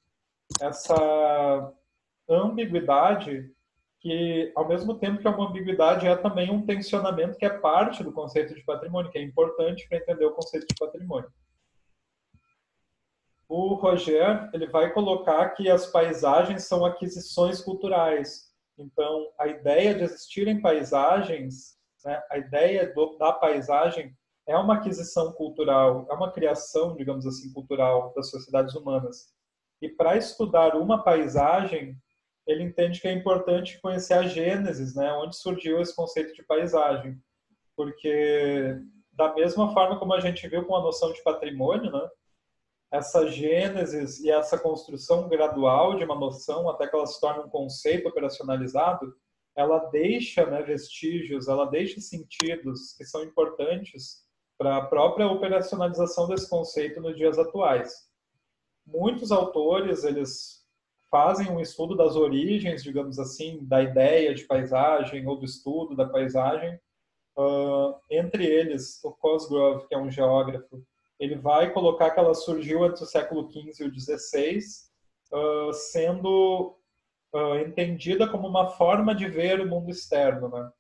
essa ambiguidade que, ao mesmo tempo que é uma ambiguidade, é também um tensionamento que é parte do conceito de patrimônio, que é importante para entender o conceito de patrimônio. O Roger ele vai colocar que as paisagens são aquisições culturais. Então, a ideia de existirem paisagens, né, a ideia do, da paisagem é uma aquisição cultural, é uma criação, digamos assim, cultural das sociedades humanas. E para estudar uma paisagem, ele entende que é importante conhecer a gênese, né, onde surgiu esse conceito de paisagem. Porque, da mesma forma como a gente viu com a noção de patrimônio, né, essa gênese e essa construção gradual de uma noção até que ela se torne um conceito operacionalizado, ela deixa, né, vestígios, ela deixa sentidos que são importantes para a própria operacionalização desse conceito nos dias atuais. Muitos autores, eles fazem um estudo das origens, digamos assim, da ideia de paisagem ou do estudo da paisagem. Uh, entre eles, o Cosgrove, que é um geógrafo, ele vai colocar que ela surgiu entre o século quinze e o dezesseis, uh, sendo uh, entendida como uma forma de ver o mundo externo, né?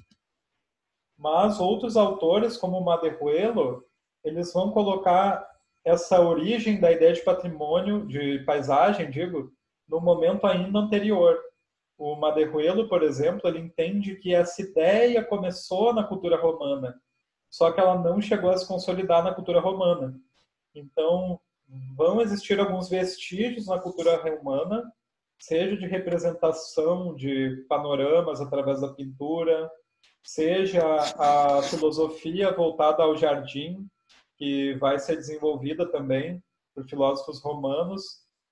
Mas outros autores, como Maderuelo, eles vão colocar essa origem da ideia de patrimônio, de paisagem, digo, no momento ainda anterior. O Maderuelo, por exemplo, ele entende que essa ideia começou na cultura romana, só que ela não chegou a se consolidar na cultura romana. Então, vão existir alguns vestígios na cultura romana, seja de representação de panoramas através da pintura, seja a filosofia voltada ao jardim, que vai ser desenvolvida também por filósofos romanos,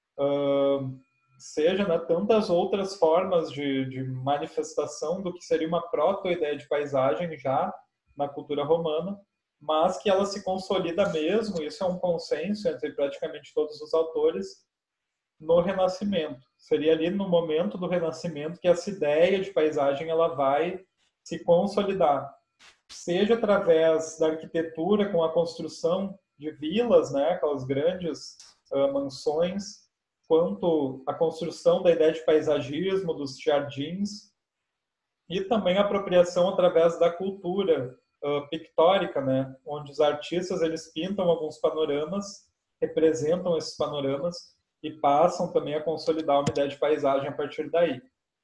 seja, né, tantas outras formas de, de manifestação do que seria uma proto-ideia de paisagem já na cultura romana, mas que ela se consolida mesmo, isso é um consenso entre praticamente todos os autores, no Renascimento. Seria ali no momento do Renascimento que essa ideia de paisagem ela vai se consolidar, seja através da arquitetura com a construção de vilas, né, aquelas grandes uh, mansões, quanto a construção da ideia de paisagismo, dos jardins, e também a apropriação através da cultura uh, pictórica, né, onde os artistas eles pintam alguns panoramas, representam esses panoramas e passam também a consolidar uma ideia de paisagem a partir daí.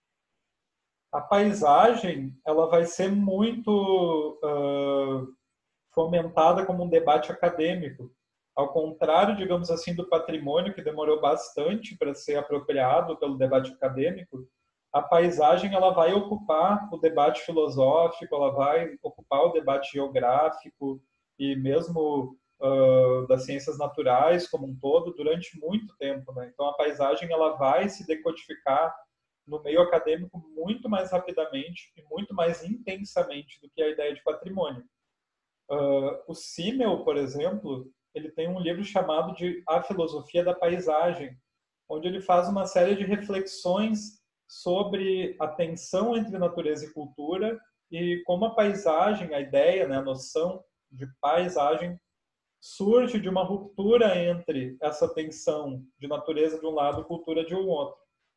A paisagem ela vai ser muito uh, fomentada como um debate acadêmico, ao contrário, digamos assim, do patrimônio, que demorou bastante para ser apropriado pelo debate acadêmico. A paisagem ela vai ocupar o debate filosófico, ela vai ocupar o debate geográfico e mesmo uh, das ciências naturais como um todo durante muito tempo, né? Então a paisagem ela vai se decodificar no meio acadêmico muito mais rapidamente e muito mais intensamente do que a ideia de patrimônio. Uh, o Simmel, por exemplo, ele tem um livro chamado de A Filosofia da Paisagem, onde ele faz uma série de reflexões sobre a tensão entre natureza e cultura e como a paisagem, a ideia, né, a noção de paisagem surge de uma ruptura entre essa tensão de natureza de um lado e cultura de um outro.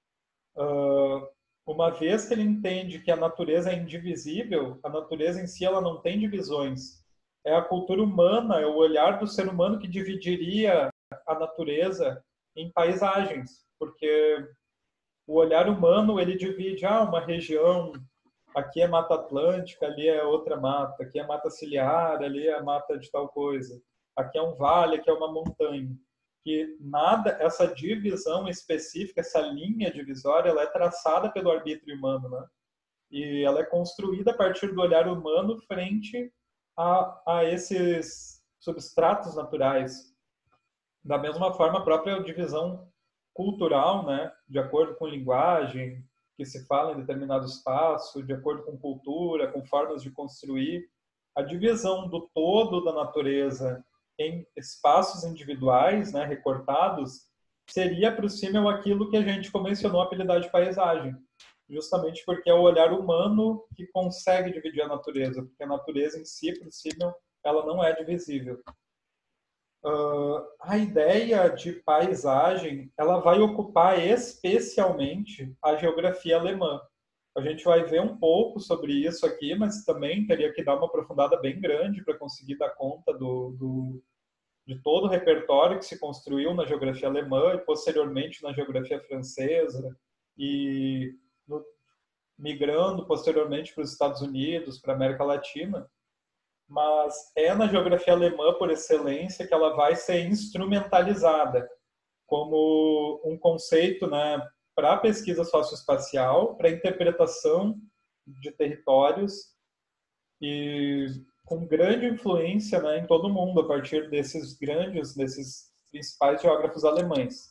Uh, uma vez que ele entende que a natureza é indivisível, a natureza em si ela não tem divisões. É a cultura humana, é o olhar do ser humano que dividiria a natureza em paisagens, porque o olhar humano ele divide ah, uma região, aqui é Mata Atlântica, ali é outra mata, aqui é mata ciliar, ali é mata de tal coisa, aqui é um vale, aqui é uma montanha. Que nada, essa divisão específica, essa linha divisória, ela é traçada pelo arbítrio humano, né? E ela é construída a partir do olhar humano frente a, a esses substratos naturais. Da mesma forma, a própria divisão cultural, né, de acordo com linguagem, que se fala em determinado espaço, de acordo com cultura, com formas de construir, a divisão do todo da natureza em espaços individuais, né, recortados, seria para o Simmel aquilo que a gente mencionou, a apelidar de paisagem, justamente porque é o olhar humano que consegue dividir a natureza, porque a natureza em si, para o Simmel, ela não é divisível. Uh, a ideia de paisagem ela vai ocupar especialmente a geografia alemã. A gente vai ver um pouco sobre isso aqui, mas também teria que dar uma aprofundada bem grande para conseguir dar conta do, do, de todo o repertório que se construiu na geografia alemã e posteriormente na geografia francesa e no, migrando posteriormente para os Estados Unidos, para a América Latina. Mas é na geografia alemã, por excelência, que ela vai ser instrumentalizada como um conceito, né, para a pesquisa socioespacial, para a interpretação de territórios e com grande influência, né, em todo o mundo, a partir desses grandes, desses principais geógrafos alemães.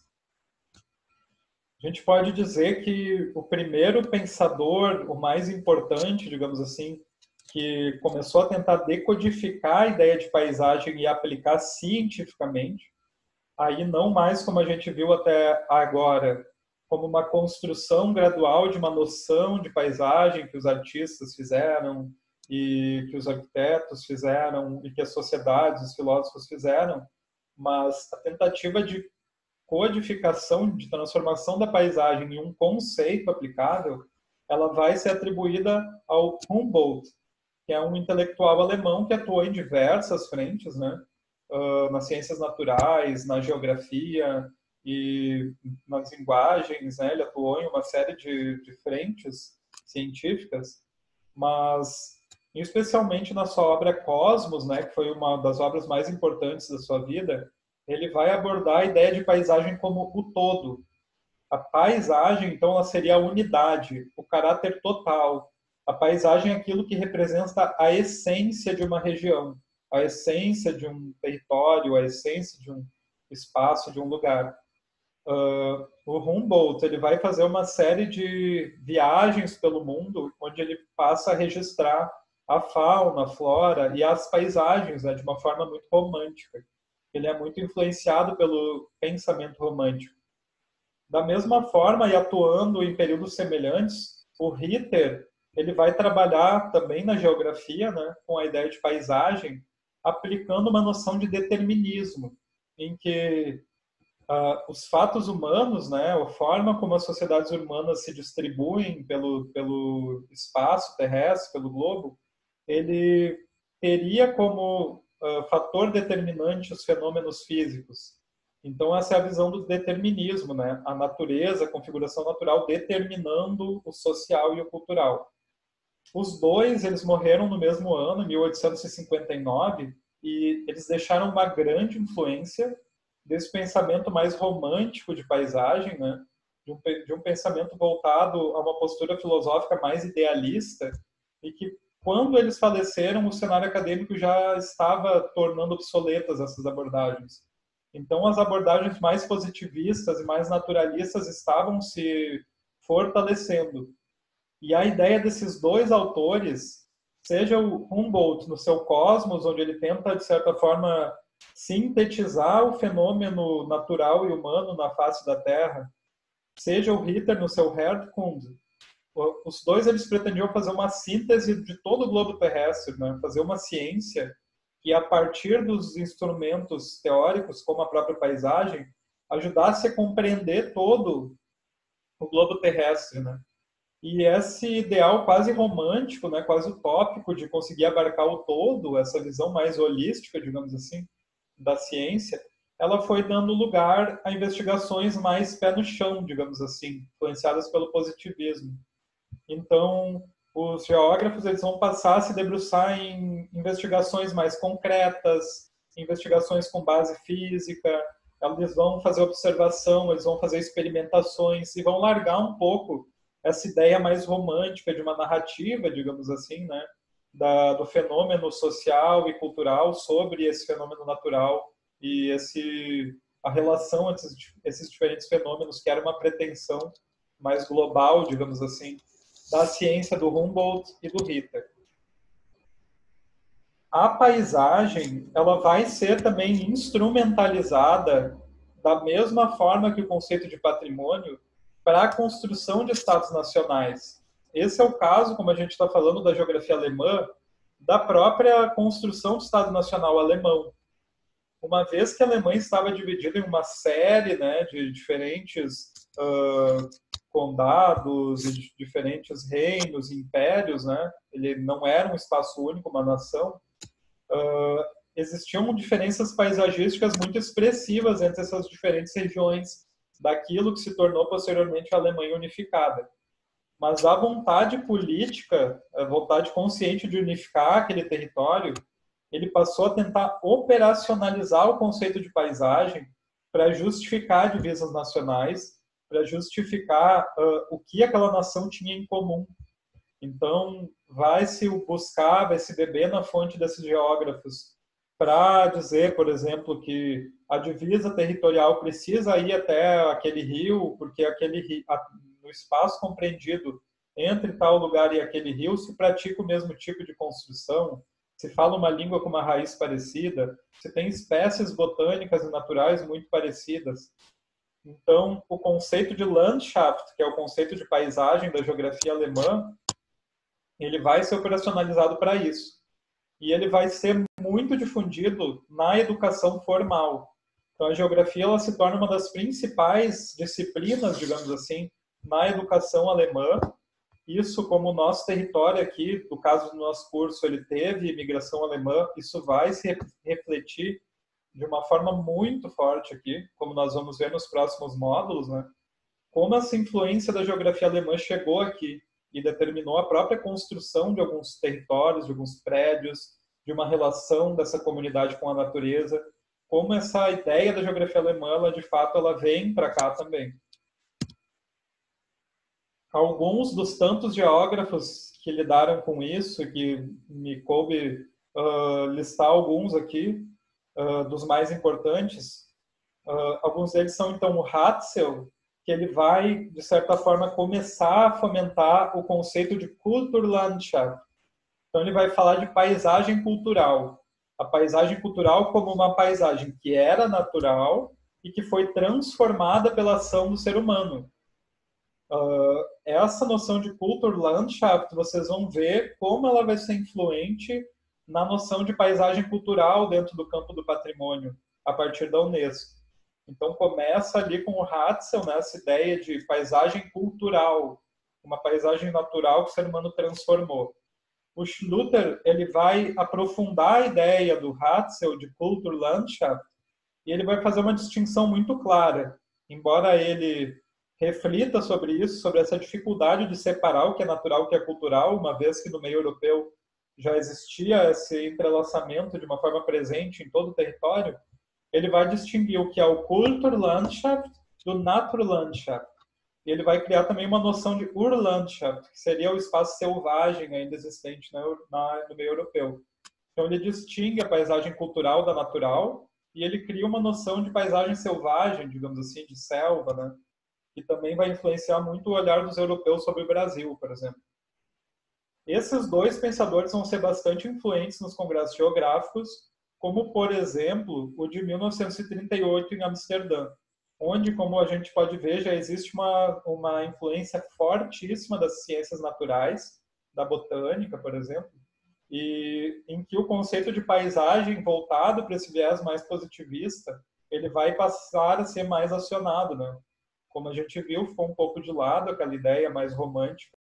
A gente pode dizer que o primeiro pensador, o mais importante, digamos assim, que começou a tentar decodificar a ideia de paisagem e aplicar cientificamente, aí não mais como a gente viu até agora, como uma construção gradual de uma noção de paisagem que os artistas fizeram e que os arquitetos fizeram e que as sociedades, os filósofos fizeram, mas a tentativa de codificação, de transformação da paisagem em um conceito aplicável, ela vai ser atribuída ao Humboldt, que é um intelectual alemão que atuou em diversas frentes, né? Uh, nas ciências naturais, na geografia e nas linguagens, né? Ele atuou em uma série de, de frentes científicas, mas especialmente na sua obra Cosmos, né? Que foi uma das obras mais importantes da sua vida, ele vai abordar a ideia de paisagem como o todo. A paisagem, então, ela seria a unidade, o caráter total. A paisagem é aquilo que representa a essência de uma região, a essência de um território, a essência de um espaço, de um lugar. Uh, o Humboldt ele vai fazer uma série de viagens pelo mundo, onde ele passa a registrar a fauna, a flora e as paisagens, né, de uma forma muito romântica. Ele é muito influenciado pelo pensamento romântico. Da mesma forma, e atuando em períodos semelhantes, o Ritter ele vai trabalhar também na geografia, né, com a ideia de paisagem, aplicando uma noção de determinismo, em que uh, os fatos humanos, né, a forma como as sociedades humanas se distribuem pelo, pelo espaço terrestre, pelo globo, ele teria como uh, fator determinante os fenômenos físicos. Então, essa é a visão do determinismo, né? A natureza, a configuração natural determinando o social e o cultural. Os dois, eles morreram no mesmo ano, em mil oitocentos e cinquenta e nove, e eles deixaram uma grande influência desse pensamento mais romântico de paisagem, né? De um, de um pensamento voltado a uma postura filosófica mais idealista, e que, quando eles faleceram, o cenário acadêmico já estava tornando obsoletas essas abordagens. Então, as abordagens mais positivistas e mais naturalistas estavam se fortalecendo. E a ideia desses dois autores, seja o Humboldt no seu Cosmos, onde ele tenta, de certa forma, sintetizar o fenômeno natural e humano na face da Terra, seja o Ritter no seu Erdkunde, os dois eles pretendiam fazer uma síntese de todo o globo terrestre, né? Fazer uma ciência que, a partir dos instrumentos teóricos, como a própria paisagem, ajudasse a compreender todo o globo terrestre, né? E esse ideal quase romântico, né, quase utópico de conseguir abarcar o todo, essa visão mais holística, digamos assim, da ciência, ela foi dando lugar a investigações mais pé no chão, digamos assim, influenciadas pelo positivismo. Então, os geógrafos eles vão passar a se debruçar em investigações mais concretas, investigações com base física, eles vão fazer observação, eles vão fazer experimentações e vão largar um pouco essa ideia mais romântica de uma narrativa, digamos assim, né, da, do fenômeno social e cultural sobre esse fenômeno natural e esse, a relação entre esses diferentes fenômenos, que era uma pretensão mais global, digamos assim, da ciência do Humboldt e do Ritter. A paisagem, ela vai ser também instrumentalizada da mesma forma que o conceito de patrimônio para a construção de estados nacionais. Esse é o caso, como a gente está falando da geografia alemã, da própria construção do Estado Nacional alemão. Uma vez que a Alemanha estava dividida em uma série, né, de diferentes uh, condados e diferentes reinos, impérios, né, ele não era um espaço único, uma nação, uh, existiam diferenças paisagísticas muito expressivas entre essas diferentes regiões daquilo que se tornou posteriormente a Alemanha unificada. Mas a vontade política, a vontade consciente de unificar aquele território, ele passou a tentar operacionalizar o conceito de paisagem para justificar divisas nacionais, para justificar uh, o que aquela nação tinha em comum. Então, vai se buscar, vai se beber na fonte desses geógrafos para dizer, por exemplo, que a divisa territorial precisa ir até aquele rio, porque aquele rio, no espaço compreendido entre tal lugar e aquele rio se pratica o mesmo tipo de construção, se fala uma língua com uma raiz parecida, se tem espécies botânicas e naturais muito parecidas. Então, o conceito de Landschaft, que é o conceito de paisagem da geografia alemã, ele vai ser operacionalizado para isso. E ele vai ser muito difundido na educação formal. Então, a geografia ela se torna uma das principais disciplinas, digamos assim, na educação alemã. Isso, como o nosso território aqui, no caso do nosso curso, ele teve imigração alemã, isso vai se refletir de uma forma muito forte aqui, como nós vamos ver nos próximos módulos, né? Como essa influência da geografia alemã chegou aqui e determinou a própria construção de alguns territórios, de alguns prédios, de uma relação dessa comunidade com a natureza, como essa ideia da geografia alemã, ela, de fato, ela vem para cá também. Alguns dos tantos geógrafos que lidaram com isso, que me coube uh, listar alguns aqui, uh, dos mais importantes, uh, alguns deles são, então, o Hatzel, que ele vai, de certa forma, começar a fomentar o conceito de Kulturlandschaft. Então, ele vai falar de paisagem cultural. A paisagem cultural como uma paisagem que era natural e que foi transformada pela ação do ser humano. Uh, essa noção de Kulturlandschaft, vocês vão ver como ela vai ser influente na noção de paisagem cultural dentro do campo do patrimônio, a partir da Unesco. Então, começa ali com o Hatzel, né, essa ideia de paisagem cultural, uma paisagem natural que o ser humano transformou. O Schluter, ele vai aprofundar a ideia do Hatzel de Kulturlandschaft e ele vai fazer uma distinção muito clara. Embora ele reflita sobre isso, sobre essa dificuldade de separar o que é natural e o que é cultural, uma vez que no meio europeu já existia esse entrelaçamento de uma forma presente em todo o território, ele vai distinguir o que é o Kulturlandschaft do Naturlandschaft. E ele vai criar também uma noção de Urlandschaft, que seria o espaço selvagem ainda existente na, no meio europeu. Então ele distingue a paisagem cultural da natural e ele cria uma noção de paisagem selvagem, digamos assim, de selva, né? Que também vai influenciar muito o olhar dos europeus sobre o Brasil, por exemplo. Esses dois pensadores vão ser bastante influentes nos congressos geográficos, como, por exemplo, o de mil novecentos e trinta e oito em Amsterdã, onde, como a gente pode ver, já existe uma, uma influência fortíssima das ciências naturais, da botânica, por exemplo, e em que o conceito de paisagem voltado para esse viés mais positivista, ele vai passar a ser mais acionado, né? Como a gente viu, ficou um pouco de lado aquela ideia mais romântica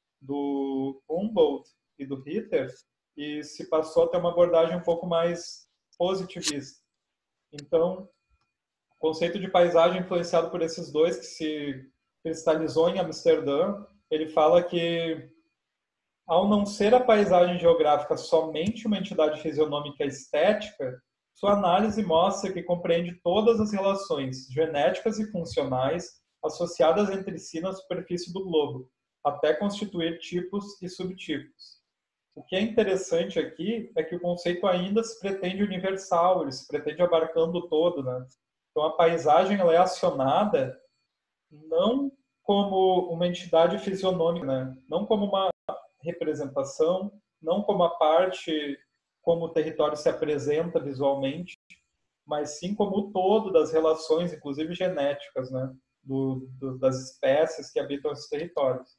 do Humboldt e do Ritter, e se passou a ter uma abordagem um pouco mais positivista. Então, o conceito de paisagem influenciado por esses dois, que se cristalizou em Amsterdã, ele fala que, ao não ser a paisagem geográfica somente uma entidade fisionômica estética, sua análise mostra que compreende todas as relações genéticas e funcionais associadas entre si na superfície do globo, até constituir tipos e subtipos. O que é interessante aqui é que o conceito ainda se pretende universal, ele se pretende abarcando o todo, né? Então a paisagem ela é acionada não como uma entidade fisionômica, né? Não como uma representação, não como a parte como o território se apresenta visualmente, mas sim como o todo das relações, inclusive genéticas, né? Do, do, das espécies que habitam esses territórios.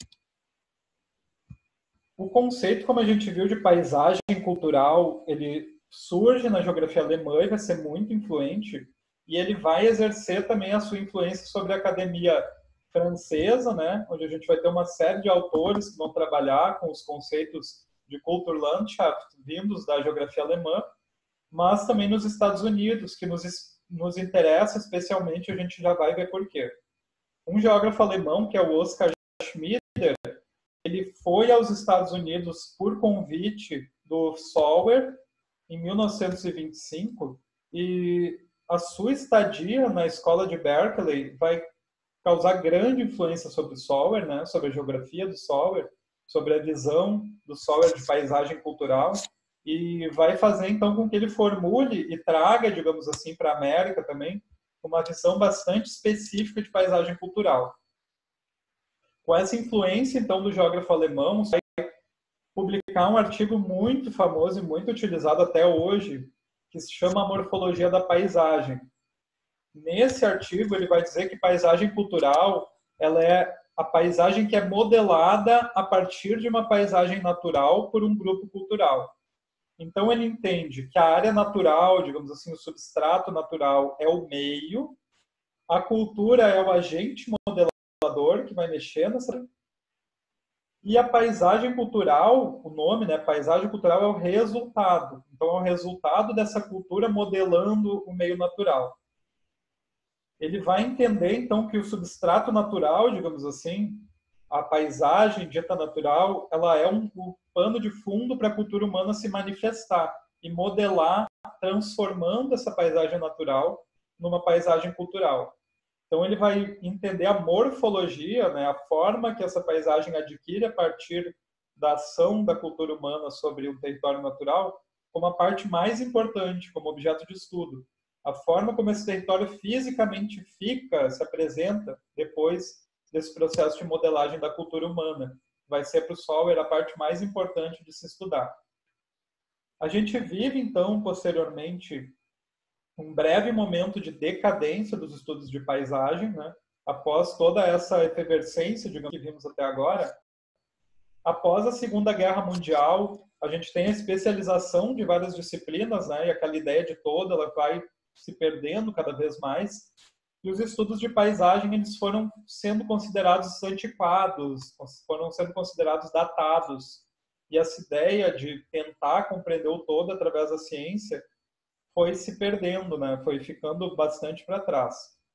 O conceito, como a gente viu, de paisagem cultural, ele surge na geografia alemã e vai ser muito influente, e ele vai exercer também a sua influência sobre a academia francesa, né, onde a gente vai ter uma série de autores que vão trabalhar com os conceitos de Kulturlandschaft vindos da geografia alemã, mas também nos Estados Unidos, que nos, nos interessa especialmente, a gente já vai ver por quê. Um geógrafo alemão, que é o Oskar Schmieder, ele foi aos Estados Unidos por convite do Sauer em mil novecentos e vinte e cinco, e a sua estadia na escola de Berkeley vai causar grande influência sobre o Sauer, né, sobre a geografia do Sauer, sobre a visão do Sauer de paisagem cultural, e vai fazer então com que ele formule e traga, digamos assim, para a América também uma visão bastante específica de paisagem cultural. Com essa influência, então, do geógrafo alemão, vai publicar um artigo muito famoso e muito utilizado até hoje, que se chama A Morfologia da Paisagem. Nesse artigo, ele vai dizer que paisagem cultural ela é a paisagem que é modelada a partir de uma paisagem natural por um grupo cultural. Então, ele entende que a área natural, digamos assim, o substrato natural é o meio, a cultura é o agente modelador que vai mexer nessa. E a paisagem cultural, o nome, né, paisagem cultural é o resultado. Então, é o resultado dessa cultura modelando o meio natural. Ele vai entender, então, que o substrato natural, digamos assim, a paisagem dita natural, ela é um, um pano de fundo para a cultura humana se manifestar e modelar, transformando essa paisagem natural numa paisagem cultural. Então, ele vai entender a morfologia, né, a forma que essa paisagem adquire a partir da ação da cultura humana sobre o território natural, como a parte mais importante, como objeto de estudo. A forma como esse território fisicamente fica, se apresenta depois desse processo de modelagem da cultura humana. Vai ser para o Sauer a parte mais importante de se estudar. A gente vive, então, posteriormente, um breve momento de decadência dos estudos de paisagem, né? Após toda essa efervescência, digamos, que vimos até agora. Após a Segunda Guerra Mundial, a gente tem a especialização de várias disciplinas, né? E aquela ideia de toda, ela vai se perdendo cada vez mais. E os estudos de paisagem, eles foram sendo considerados antiquados, foram sendo considerados datados. E essa ideia de tentar compreender o todo através da ciência foi se perdendo, né? Foi ficando bastante para trás.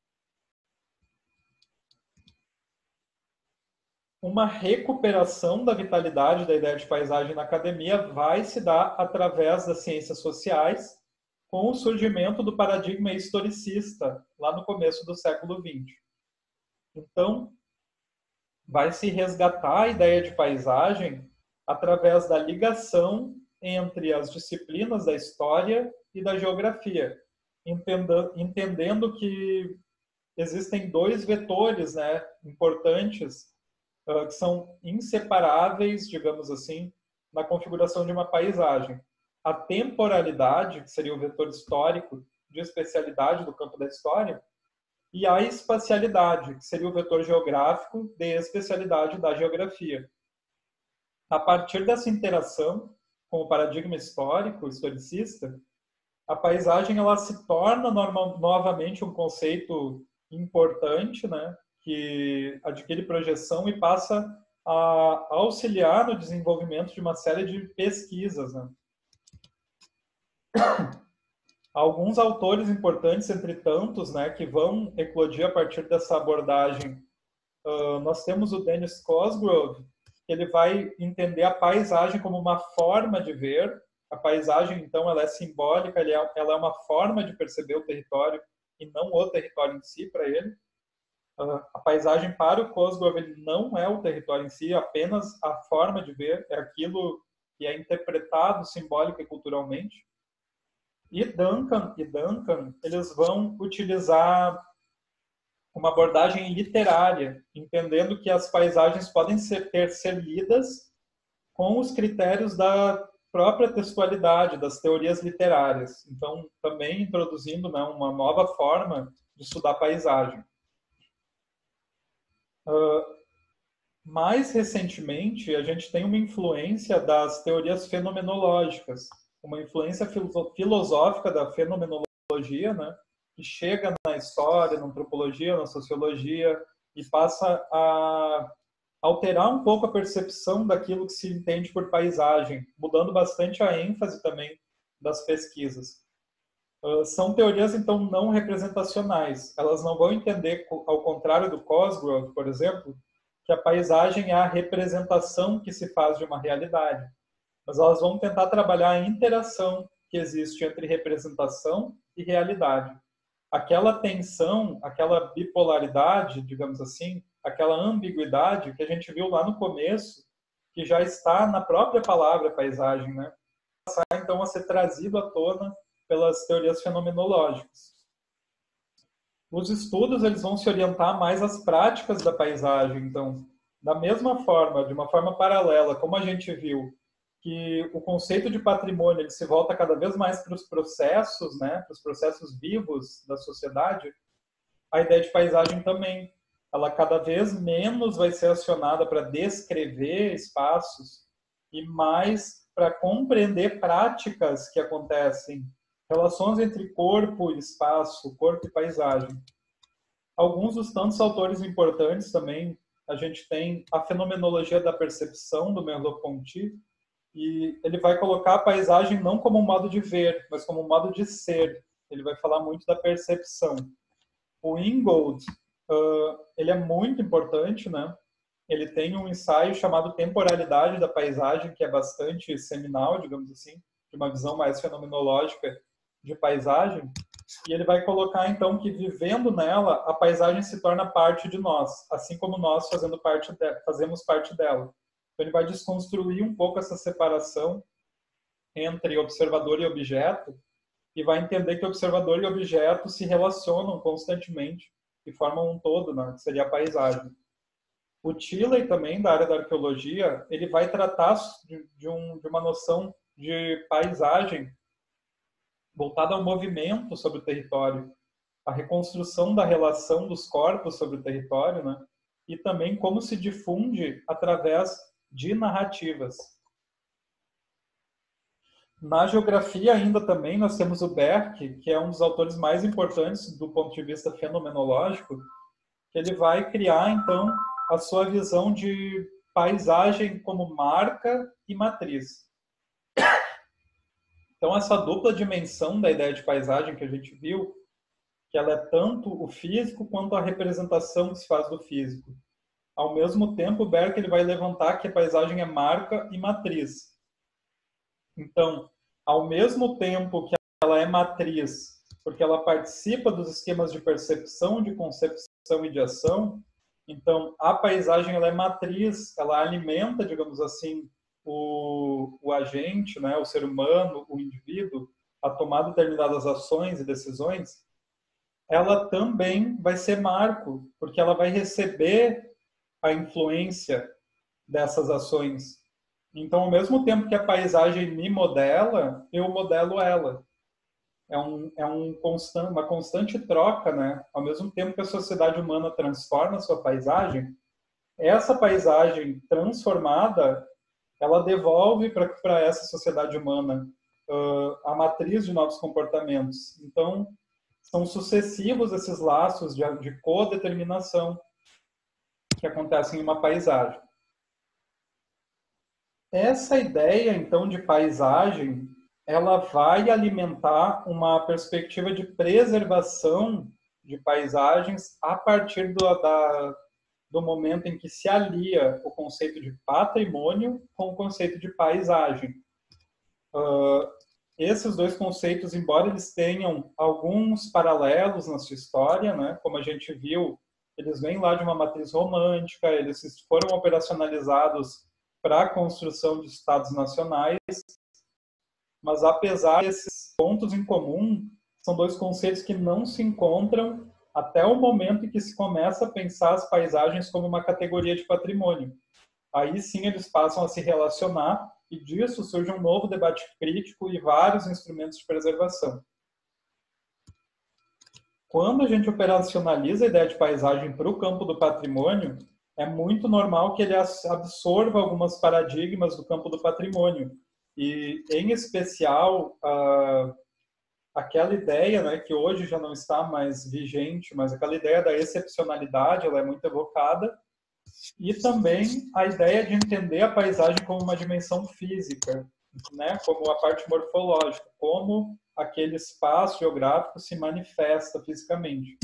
Uma recuperação da vitalidade da ideia de paisagem na academia vai se dar através das ciências sociais, com o surgimento do paradigma historicista, lá no começo do século vinte. Então, vai se resgatar a ideia de paisagem através da ligação entre as disciplinas da história e da geografia, entendendo que existem dois vetores, né, importantes, que são inseparáveis, digamos assim, na configuração de uma paisagem. A temporalidade, que seria o vetor histórico de especialidade do campo da história, e a espacialidade, que seria o vetor geográfico de especialidade da geografia. A partir dessa interação com o paradigma histórico, historicista, a paisagem ela se torna norma, novamente um conceito importante, né, que adquire projeção e passa a auxiliar no desenvolvimento de uma série de pesquisas, né? Alguns autores importantes, entre tantos, né, que vão eclodir a partir dessa abordagem. Uh, nós temos o Dennis Cosgrove, que ele vai entender a paisagem como uma forma de ver. A paisagem, então, ela é simbólica, ela é uma forma de perceber o território e não o território em si para ele. Uh, a paisagem para o Cosgrove ele não é o território em si, apenas a forma de ver, é aquilo que é interpretado simbólica e culturalmente. E Duncan e Duncan, eles vão utilizar uma abordagem literária, entendendo que as paisagens podem ser, ter ser lidas com os critérios da própria textualidade, das teorias literárias. Então, também introduzindo, né, uma nova forma de estudar a paisagem. Uh, mais recentemente, a gente tem uma influência das teorias fenomenológicas, uma influência filosófica da fenomenologia, né, que chega na história, na antropologia, na sociologia e passa a alterar um pouco a percepção daquilo que se entende por paisagem, mudando bastante a ênfase também das pesquisas. Uh, são teorias, então, não representacionais. Elas não vão entender, ao contrário do Cosgrove, por exemplo, que a paisagem é a representação que se faz de uma realidade. Mas elas vão tentar trabalhar a interação que existe entre representação e realidade. Aquela tensão, aquela bipolaridade, digamos assim, aquela ambiguidade que a gente viu lá no começo, que já está na própria palavra paisagem, né? Passar, então, a ser trazido à tona pelas teorias fenomenológicas. Os estudos eles vão se orientar mais às práticas da paisagem. Então, da mesma forma, de uma forma paralela, como a gente viu, que o conceito de patrimônio ele se volta cada vez mais para os processos, né, para os processos vivos da sociedade, a ideia de paisagem também, ela cada vez menos vai ser acionada para descrever espaços e mais para compreender práticas que acontecem, relações entre corpo e espaço, corpo e paisagem. Alguns dos tantos autores importantes também, a gente tem a fenomenologia da percepção do Merleau-Ponty, e ele vai colocar a paisagem não como um modo de ver, mas como um modo de ser. Ele vai falar muito da percepção. O Ingold, uh, ele é muito importante, né? Ele tem um ensaio chamado Temporalidade da Paisagem, que é bastante seminal, digamos assim, de uma visão mais fenomenológica de paisagem. E ele vai colocar, então, que vivendo nela, a paisagem se torna parte de nós, assim como nós fazendo parte de, fazemos parte dela. Então, ele vai desconstruir um pouco essa separação entre observador e objeto e vai entender que observador e objeto se relacionam constantemente e formam um todo, né, que seria a paisagem. O Tilley, também, da área da arqueologia, ele vai tratar de, de, um, de uma noção de paisagem voltada ao movimento sobre o território, a reconstrução da relação dos corpos sobre o território, né, e também como se difunde através de narrativas. Na geografia ainda também nós temos o Berck, que é um dos autores mais importantes do ponto de vista fenomenológico, que ele vai criar, então, a sua visão de paisagem como marca e matriz. Então, essa dupla dimensão da ideia de paisagem que a gente viu, que ela é tanto o físico quanto a representação que se faz do físico. Ao mesmo tempo, o Berck ele vai levantar que a paisagem é marca e matriz. Então, ao mesmo tempo que ela é matriz, porque ela participa dos esquemas de percepção, de concepção e de ação, então a paisagem ela é matriz, ela alimenta, digamos assim, o, o agente, né, o ser humano, o indivíduo, a tomar determinadas ações e decisões. Ela também vai ser marco, porque ela vai receber a influência dessas ações. Então, ao mesmo tempo que a paisagem me modela, eu modelo ela. É, um, é um constant, uma constante troca, né? Ao mesmo tempo que a sociedade humana transforma a sua paisagem, essa paisagem transformada, ela devolve para essa sociedade humana uh, a matriz de novos comportamentos. Então, são sucessivos esses laços de, de codeterminação que acontecem em uma paisagem. Essa ideia, então, de paisagem, ela vai alimentar uma perspectiva de preservação de paisagens a partir do, da, do momento em que se alia o conceito de patrimônio com o conceito de paisagem. Uh, esses dois conceitos, embora eles tenham alguns paralelos na sua história, né, como a gente viu, eles vêm lá de uma matriz romântica, eles foram operacionalizados para a construção de estados nacionais, mas apesar desses pontos em comum, são dois conceitos que não se encontram até o momento em que se começa a pensar as paisagens como uma categoria de patrimônio. Aí sim eles passam a se relacionar e disso surge um novo debate crítico e vários instrumentos de preservação. Quando a gente operacionaliza a ideia de paisagem para o campo do patrimônio, é muito normal que ele absorva alguns paradigmas do campo do patrimônio. E, em especial, uh, aquela ideia, né, que hoje já não está mais vigente, mas aquela ideia da excepcionalidade, ela é muito evocada, e também a ideia de entender a paisagem como uma dimensão física, né, como a parte morfológica, como aquele espaço geográfico se manifesta fisicamente.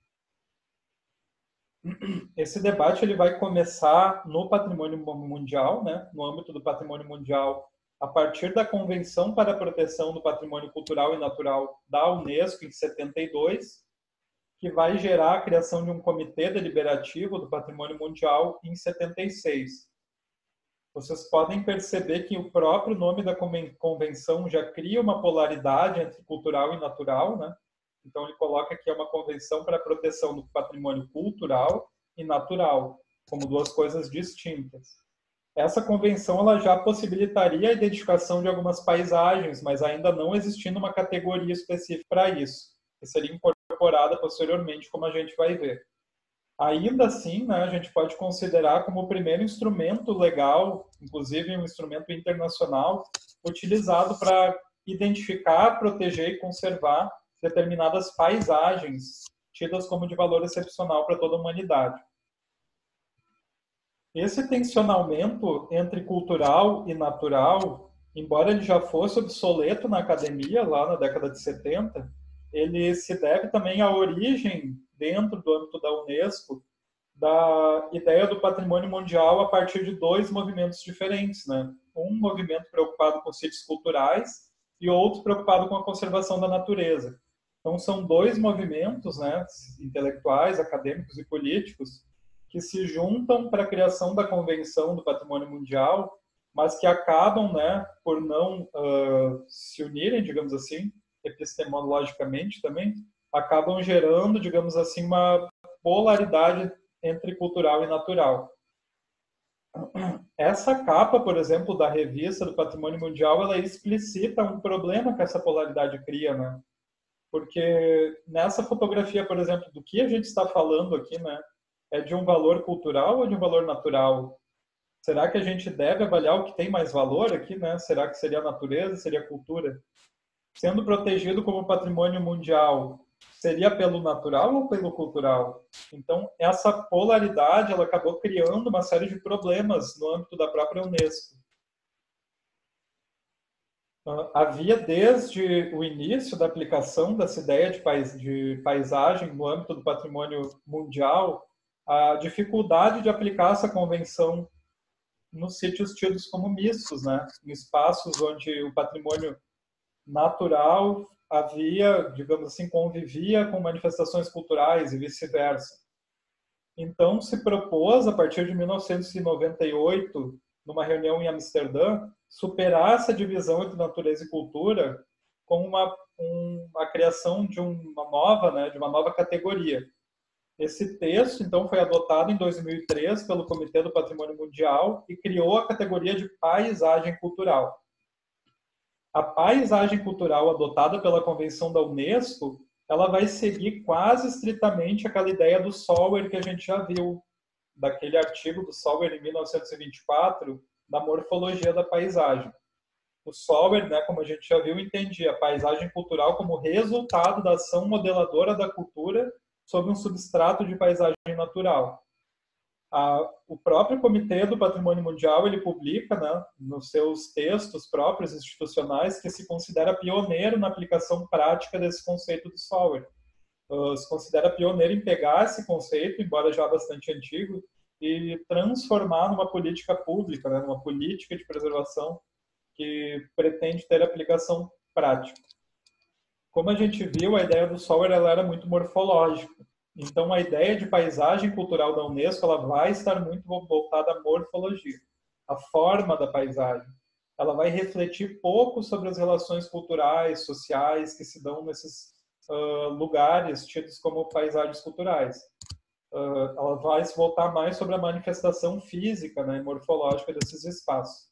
Esse debate ele vai começar no patrimônio mundial, né, no âmbito do patrimônio mundial, a partir da Convenção para a Proteção do Patrimônio Cultural e Natural da Unesco, em setenta e dois, que vai gerar a criação de um comitê deliberativo do patrimônio mundial em setenta e seis. Vocês podem perceber que o próprio nome da convenção já cria uma polaridade entre cultural e natural, né? Então, ele coloca que é uma convenção para a proteção do patrimônio cultural e natural, como duas coisas distintas. Essa convenção ela já possibilitaria a identificação de algumas paisagens, mas ainda não existindo uma categoria específica para isso, que seria incorporada posteriormente, como a gente vai ver. Ainda assim, né, a gente pode considerar como o primeiro instrumento legal, inclusive um instrumento internacional, utilizado para identificar, proteger e conservar determinadas paisagens tidas como de valor excepcional para toda a humanidade. Esse tensionamento entre cultural e natural, embora ele já fosse obsoleto na academia, lá na década de setenta, ele se deve também à origem, dentro do âmbito da Unesco, da ideia do patrimônio mundial a partir de dois movimentos diferentes, né? Um movimento preocupado com sítios culturais e outro preocupado com a conservação da natureza. Então, são dois movimentos, né, intelectuais, acadêmicos e políticos, que se juntam para a criação da Convenção do Patrimônio Mundial, mas que acabam, né, por não uh, se unirem, digamos assim, epistemologicamente também, acabam gerando, digamos assim, uma polaridade entre cultural e natural. Essa capa, por exemplo, da revista do Patrimônio Mundial, ela explicita um problema que essa polaridade cria, né? Porque nessa fotografia, por exemplo, do que a gente está falando aqui, né? É de um valor cultural ou de um valor natural? Será que a gente deve avaliar o que tem mais valor aqui, né? Será que seria a natureza, seria a cultura? Sendo protegido como patrimônio mundial, seria pelo natural ou pelo cultural? Então, essa polaridade, ela acabou criando uma série de problemas no âmbito da própria Unesco. Uh, havia desde o início da aplicação dessa ideia de, pais, de paisagem no âmbito do patrimônio mundial, a dificuldade de aplicar essa convenção nos sítios tidos como mistos, né? Em espaços onde o patrimônio natural havia, digamos assim, convivia com manifestações culturais e vice-versa. Então, se propôs, a partir de mil novecentos e noventa e oito, numa reunião em Amsterdã, superar essa divisão entre natureza e cultura com uma, um, a criação de uma nova, né, de uma nova categoria. Esse texto, então, foi adotado em dois mil e três pelo Comitê do Patrimônio Mundial e criou a categoria de paisagem cultural. A paisagem cultural adotada pela Convenção da Unesco, ela vai seguir quase estritamente aquela ideia do Solwer que a gente já viu, daquele artigo do Solwer em mil novecentos e vinte e quatro, da morfologia da paisagem. O Solwer, né, como a gente já viu, entendia a paisagem cultural como resultado da ação modeladora da cultura sobre um substrato de paisagem natural. A, o próprio Comitê do Patrimônio Mundial, ele publica, né, nos seus textos próprios institucionais, que se considera pioneiro na aplicação prática desse conceito do Solwer. Uh, se considera pioneiro em pegar esse conceito, embora já bastante antigo, e transformar numa política pública, né, numa política de preservação que pretende ter aplicação prática. Como a gente viu, a ideia do Solwer ela era muito morfológica. Então, a ideia de paisagem cultural da Unesco ela vai estar muito voltada à morfologia, à forma da paisagem. Ela vai refletir pouco sobre as relações culturais, sociais que se dão nesses uh, lugares tidos como paisagens culturais. Uh, ela vai se voltar mais sobre a manifestação física, né, morfológica desses espaços.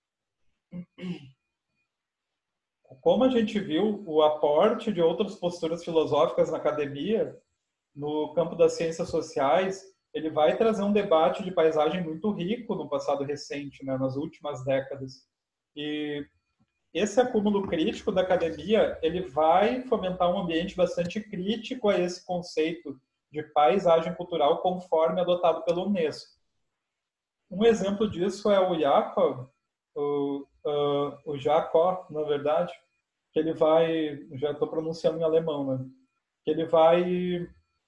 Como a gente viu, o aporte de outras posturas filosóficas na academia, no campo das ciências sociais, ele vai trazer um debate de paisagem muito rico no passado recente, né, nas últimas décadas. E esse acúmulo crítico da academia, ele vai fomentar um ambiente bastante crítico a esse conceito de paisagem cultural conforme adotado pela Unesco. Um exemplo disso é o Jakob, o, uh, o Jakob, na verdade, que ele vai, já estou pronunciando em alemão, né? Que ele vai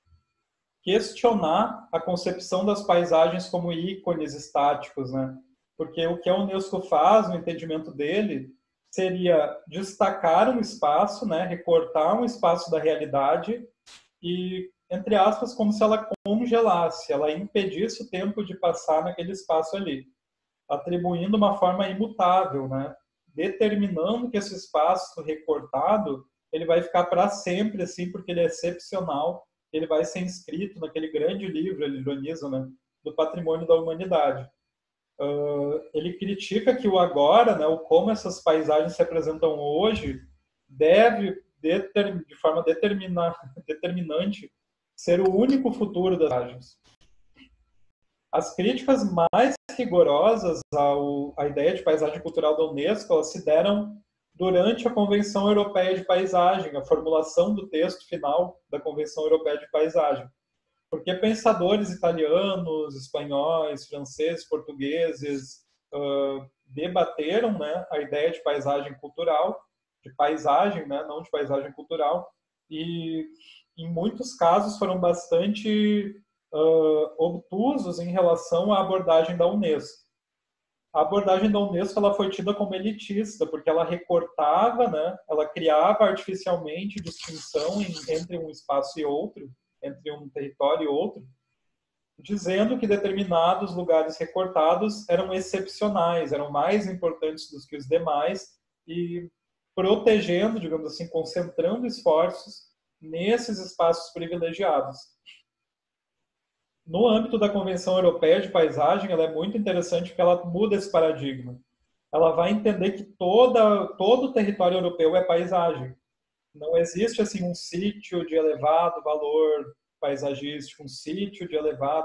questionar a concepção das paisagens como ícones estáticos, né? Porque o que a Unesco faz, no entendimento dele, seria destacar um espaço, né? Recortar um espaço da realidade e, entre aspas, como se ela congelasse, ela impedisse o tempo de passar naquele espaço ali, atribuindo uma forma imutável, né? Determinando que esse espaço recortado ele vai ficar para sempre, assim, porque ele é excepcional, ele vai ser inscrito naquele grande livro, ele ironiza, né, do patrimônio da humanidade. Uh, ele critica que o agora, né, o como essas paisagens se apresentam hoje, deve, de forma determina, determinante, ser o único futuro das paisagens. As críticas mais rigorosas ao, à ideia de paisagem cultural da Unesco elas se deram durante a Convenção Europeia de Paisagem, a formulação do texto final da Convenção Europeia de Paisagem. Porque pensadores italianos, espanhóis, franceses, portugueses uh, debateram, né, a ideia de paisagem cultural, de paisagem, né, não de paisagem cultural, e em muitos casos foram bastante uh, obtusos em relação à abordagem da Unesco. A abordagem da Unesco ela foi tida como elitista, porque ela recortava, né, ela criava artificialmente distinção em, entre um espaço e outro, entre um território e outro, dizendo que determinados lugares recortados eram excepcionais, eram mais importantes do que os demais, e protegendo, digamos assim, concentrando esforços nesses espaços privilegiados. No âmbito da Convenção Europeia de Paisagem, ela é muito interessante porque ela muda esse paradigma. Ela vai entender que toda, todo o território europeu é paisagem. Não existe assim um sítio de elevado valor paisagístico, um sítio de elevado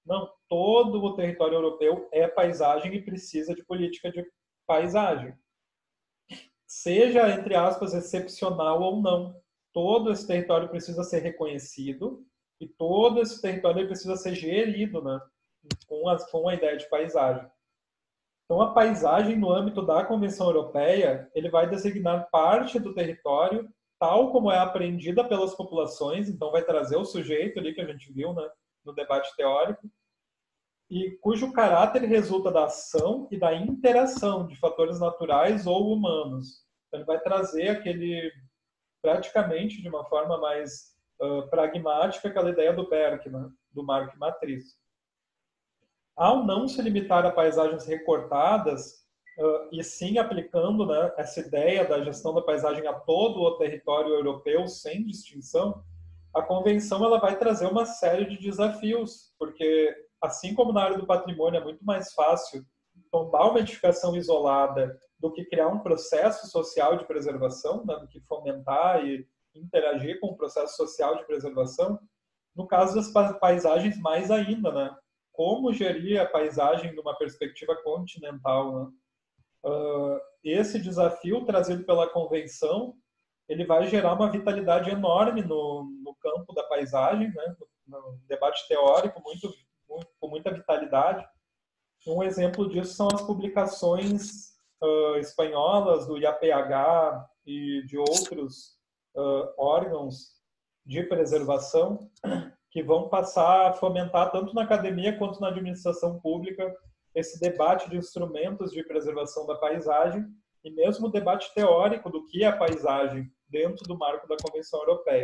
Não, todo o território europeu é paisagem e precisa de política de paisagem. Seja, entre aspas, excepcional ou não, todo esse território precisa ser reconhecido e todo esse território precisa ser gerido, né, com, a, com a ideia de paisagem. Então, a paisagem, no âmbito da Convenção Europeia, ele vai designar parte do território tal como é apreendida pelas populações, então vai trazer o sujeito ali que a gente viu, né, no debate teórico, e cujo caráter resulta da ação e da interação de fatores naturais ou humanos. Então, ele vai trazer aquele, praticamente de uma forma mais uh, pragmática, aquela ideia do Berkman, do Marco Matriz. Ao não se limitar a paisagens recortadas, uh, e sim aplicando, né, essa ideia da gestão da paisagem a todo o território europeu, sem distinção, a Convenção ela vai trazer uma série de desafios, porque, assim como na área do patrimônio é muito mais fácil tomar uma edificação isolada do que criar um processo social de preservação, né, do que fomentar e interagir com o processo social de preservação, no caso das paisagens mais ainda, né? Como gerir a paisagem numa perspectiva continental, né? Uh, esse desafio trazido pela Convenção, ele vai gerar uma vitalidade enorme no, no campo da paisagem, né? no, no debate teórico, muito, muito, com muita vitalidade. Um exemplo disso são as publicações uh, espanholas do I A P H e de outros uh, órgãos de preservação que vão passar a fomentar tanto na academia quanto na administração pública esse debate de instrumentos de preservação da paisagem e mesmo o debate teórico do que é a paisagem dentro do marco da Convenção Europeia.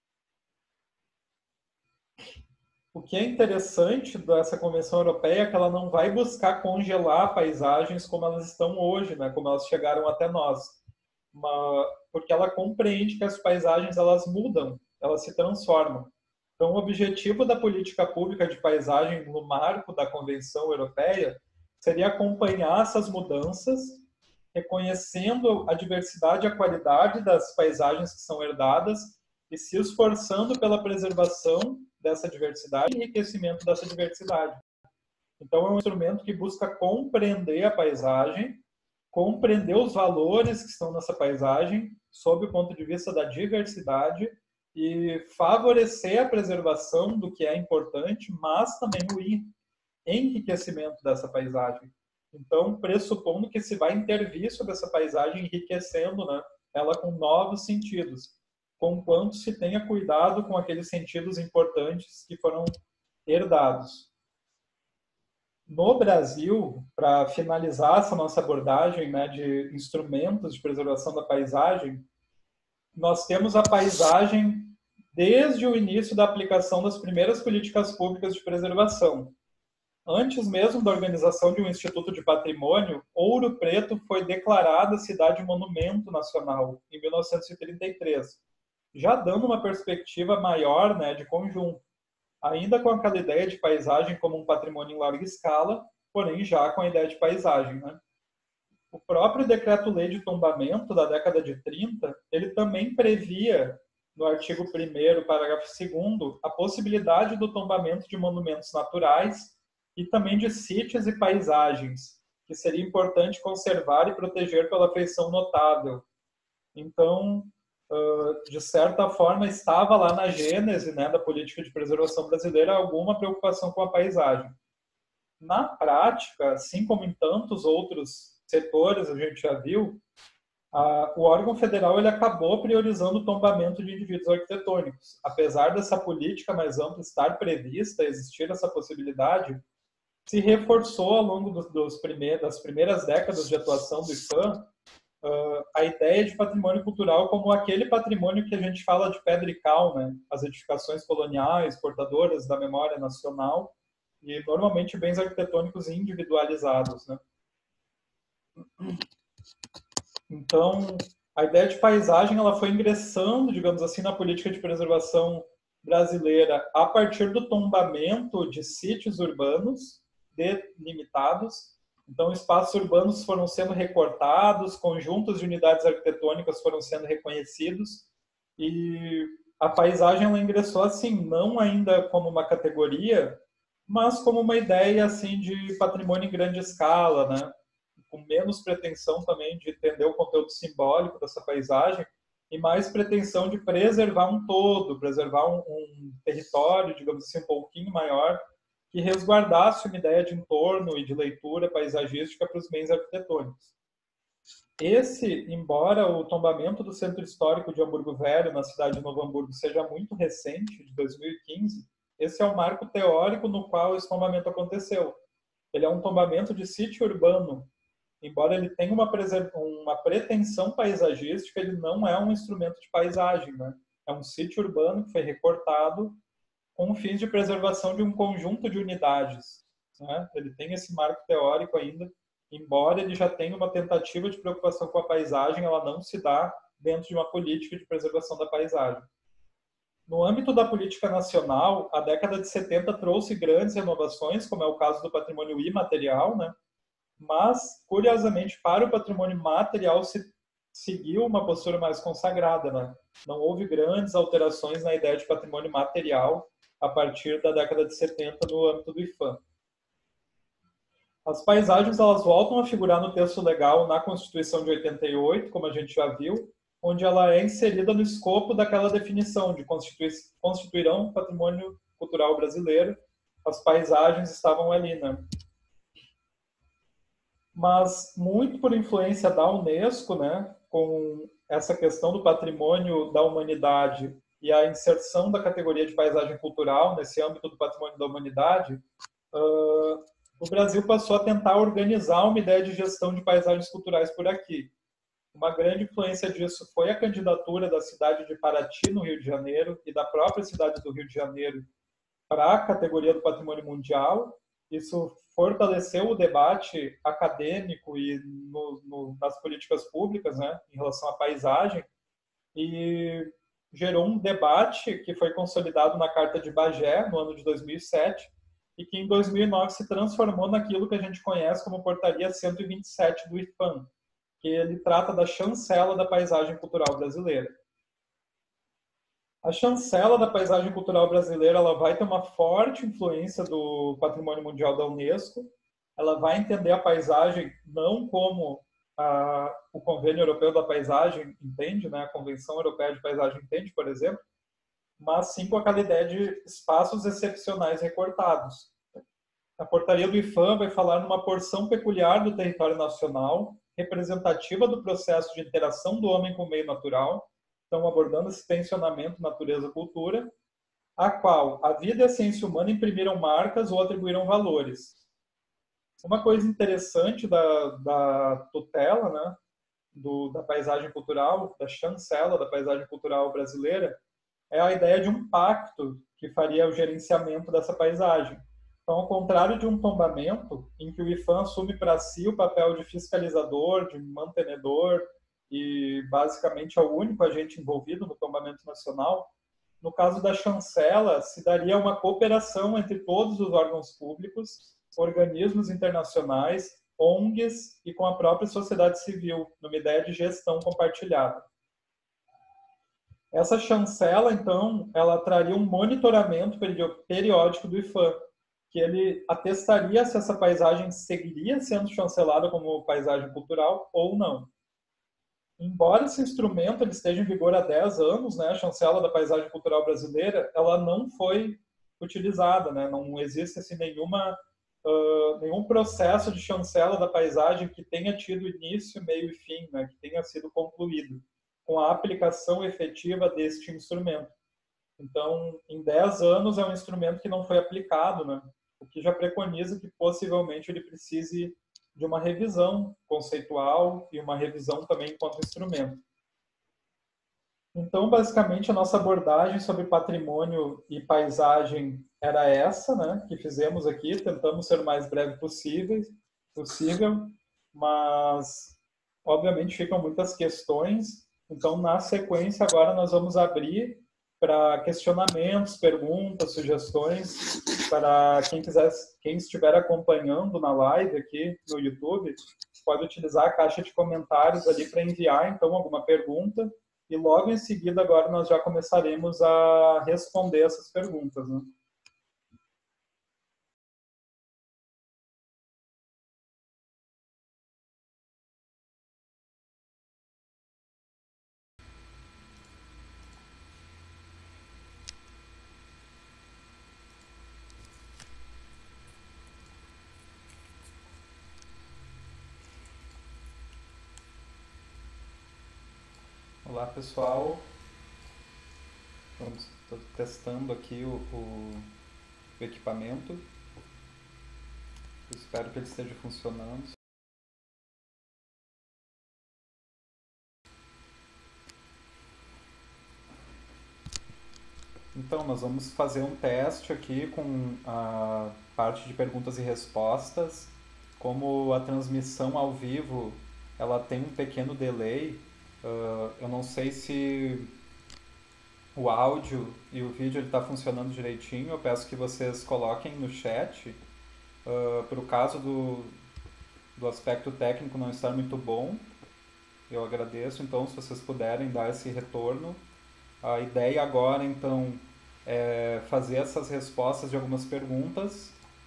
O que é interessante dessa Convenção Europeia é que ela não vai buscar congelar paisagens como elas estão hoje, né, como elas chegaram até nós, Uma, porque ela compreende que as paisagens elas mudam, elas se transformam. Então, o objetivo da política pública de paisagem no marco da Convenção Europeia seria acompanhar essas mudanças, reconhecendo a diversidade e a qualidade das paisagens que são herdadas e se esforçando pela preservação dessa diversidade e enriquecimento dessa diversidade. Então, é um instrumento que busca compreender a paisagem, compreender os valores que estão nessa paisagem sob o ponto de vista da diversidade e favorecer a preservação do que é importante, mas também o enriquecimento dessa paisagem. Então, pressupondo que se vai intervir sobre essa paisagem, enriquecendo, né, ela com novos sentidos, conquanto se tenha cuidado com aqueles sentidos importantes que foram herdados. No Brasil, para finalizar essa nossa abordagem, né, de instrumentos de preservação da paisagem, nós temos a paisagem desde o início da aplicação das primeiras políticas públicas de preservação. Antes mesmo da organização de um Instituto de Patrimônio, Ouro Preto foi declarada cidade-monumento nacional em mil novecentos e trinta e três, já dando uma perspectiva maior, né, de conjunto, ainda com aquela ideia de paisagem como um patrimônio em larga escala, porém já com a ideia de paisagem, né? O próprio Decreto-Lei de Tombamento da década de trinta, ele também previa, no artigo primeiro, parágrafo segundo, a possibilidade do tombamento de monumentos naturais e também de sítios e paisagens, que seria importante conservar e proteger pela feição notável. Então, de certa forma, estava lá na gênese, né, da política de preservação brasileira alguma preocupação com a paisagem. Na prática, assim como em tantos outros setores, a gente já viu, a, o órgão federal ele acabou priorizando o tombamento de indivíduos arquitetônicos. Apesar dessa política mais ampla estar prevista, existir essa possibilidade, se reforçou ao longo dos, dos primeiros, das primeiras décadas de atuação do I P A M uh, a ideia de patrimônio cultural como aquele patrimônio que a gente fala de pedra e cal, né? As edificações coloniais, portadoras da memória nacional e normalmente bens arquitetônicos individualizados, né? Então, a ideia de paisagem ela foi ingressando, digamos assim, na política de preservação brasileira a partir do tombamento de sítios urbanos delimitados. Então, espaços urbanos foram sendo recortados, conjuntos de unidades arquitetônicas foram sendo reconhecidos e a paisagem ela ingressou assim, não ainda como uma categoria, mas como uma ideia assim de patrimônio em grande escala, né? Com menos pretensão também de entender o conteúdo simbólico dessa paisagem e mais pretensão de preservar um todo, preservar um, um território, digamos assim, um pouquinho maior, que resguardasse uma ideia de entorno e de leitura paisagística para os bens arquitetônicos. Esse, embora o tombamento do Centro Histórico de Hamburgo Velho, na cidade de Novo Hamburgo, seja muito recente, de dois mil e quinze, esse é o marco teórico no qual esse tombamento aconteceu. Ele é um tombamento de sítio urbano. Embora ele tenha uma, uma pretensão paisagística, ele não é um instrumento de paisagem, né? É um sítio urbano que foi recortado com fins de preservação de um conjunto de unidades, né? Ele tem esse marco teórico ainda, embora ele já tenha uma tentativa de preocupação com a paisagem, ela não se dá dentro de uma política de preservação da paisagem. No âmbito da política nacional, a década de setenta trouxe grandes renovações, como é o caso do patrimônio imaterial, né? Mas, curiosamente, para o patrimônio material se seguiu uma postura mais consagrada, né? Não houve grandes alterações na ideia de patrimônio material a partir da década de setenta no âmbito do IPHAN. As paisagens elas voltam a figurar no texto legal na Constituição de oitenta e oito, como a gente já viu, onde ela é inserida no escopo daquela definição de constituir, constituirão patrimônio cultural brasileiro. As paisagens estavam ali, né? Mas muito por influência da Unesco, né, com essa questão do patrimônio da humanidade e a inserção da categoria de paisagem cultural nesse âmbito do patrimônio da humanidade, uh, o Brasil passou a tentar organizar uma ideia de gestão de paisagens culturais por aqui. Uma grande influência disso foi a candidatura da cidade de Paraty, no Rio de Janeiro, e da própria cidade do Rio de Janeiro para a categoria do patrimônio mundial. Isso fortaleceu o debate acadêmico e no, no, nas políticas públicas, né, em relação à paisagem, e gerou um debate que foi consolidado na Carta de Bagé, no ano de dois mil e sete, e que em dois mil e nove se transformou naquilo que a gente conhece como Portaria cento e vinte e sete do IPHAN, que ele trata da chancela da paisagem cultural brasileira. A chancela da paisagem cultural brasileira ela vai ter uma forte influência do Patrimônio Mundial da Unesco. Ela vai entender a paisagem não como a, o Convênio Europeu da Paisagem entende, né? A Convenção Europeia de Paisagem entende, por exemplo, mas sim com aquela ideia de espaços excepcionais recortados. A portaria do IPHAN vai falar numa porção peculiar do território nacional, representativa do processo de interação do homem com o meio natural, estão abordando esse tensionamento natureza-cultura, a qual a vida e a ciência humana imprimiram marcas ou atribuíram valores. Uma coisa interessante da, da tutela, né, do, da paisagem cultural, da chancela da paisagem cultural brasileira, é a ideia de um pacto que faria o gerenciamento dessa paisagem. Então, ao contrário de um tombamento, em que o IPHAN assume para si o papel de fiscalizador, de mantenedor, e basicamente é o único agente envolvido no tombamento nacional, no caso da chancela, se daria uma cooperação entre todos os órgãos públicos, organismos internacionais, O N Gs e com a própria sociedade civil, numa ideia de gestão compartilhada. Essa chancela, então, ela traria um monitoramento periódico do IPHAN, que ele atestaria se essa paisagem seguiria sendo chancelada como paisagem cultural ou não. Embora esse instrumento ele esteja em vigor há dez anos, né, a chancela da paisagem cultural brasileira, ela não foi utilizada, né, não existe assim, nenhuma, uh, nenhum processo de chancela da paisagem que tenha tido início, meio e fim, né, que tenha sido concluído com a aplicação efetiva deste instrumento. Então, em dez anos é um instrumento que não foi aplicado, né, o que já preconiza que possivelmente ele precise de uma revisão conceitual e uma revisão também enquanto instrumento. Então, basicamente, a nossa abordagem sobre patrimônio e paisagem era essa, né, que fizemos aqui, tentamos ser o mais breve possível, possível, mas, obviamente, ficam muitas questões. Então, na sequência, agora nós vamos abrir para questionamentos, perguntas, sugestões, para quem quiser, quem estiver acompanhando na live aqui no YouTube, pode utilizar a caixa de comentários ali para enviar, então, alguma pergunta, e logo em seguida, agora, nós já começaremos a responder essas perguntas, né? Olá pessoal, vamos tô testando aqui o, o, o equipamento. Eu espero que ele esteja funcionando. Então, nós vamos fazer um teste aqui com a parte de perguntas e respostas. Como a transmissão ao vivo ela tem um pequeno delay, uh, eu não sei se o áudio e o vídeo está funcionando direitinho. Eu peço que vocês coloquem no chat. Uh, para o caso do, do aspecto técnico não estar muito bom, eu agradeço. Então, se vocês puderem dar esse retorno. A ideia agora, então, é fazer essas respostas de algumas perguntas,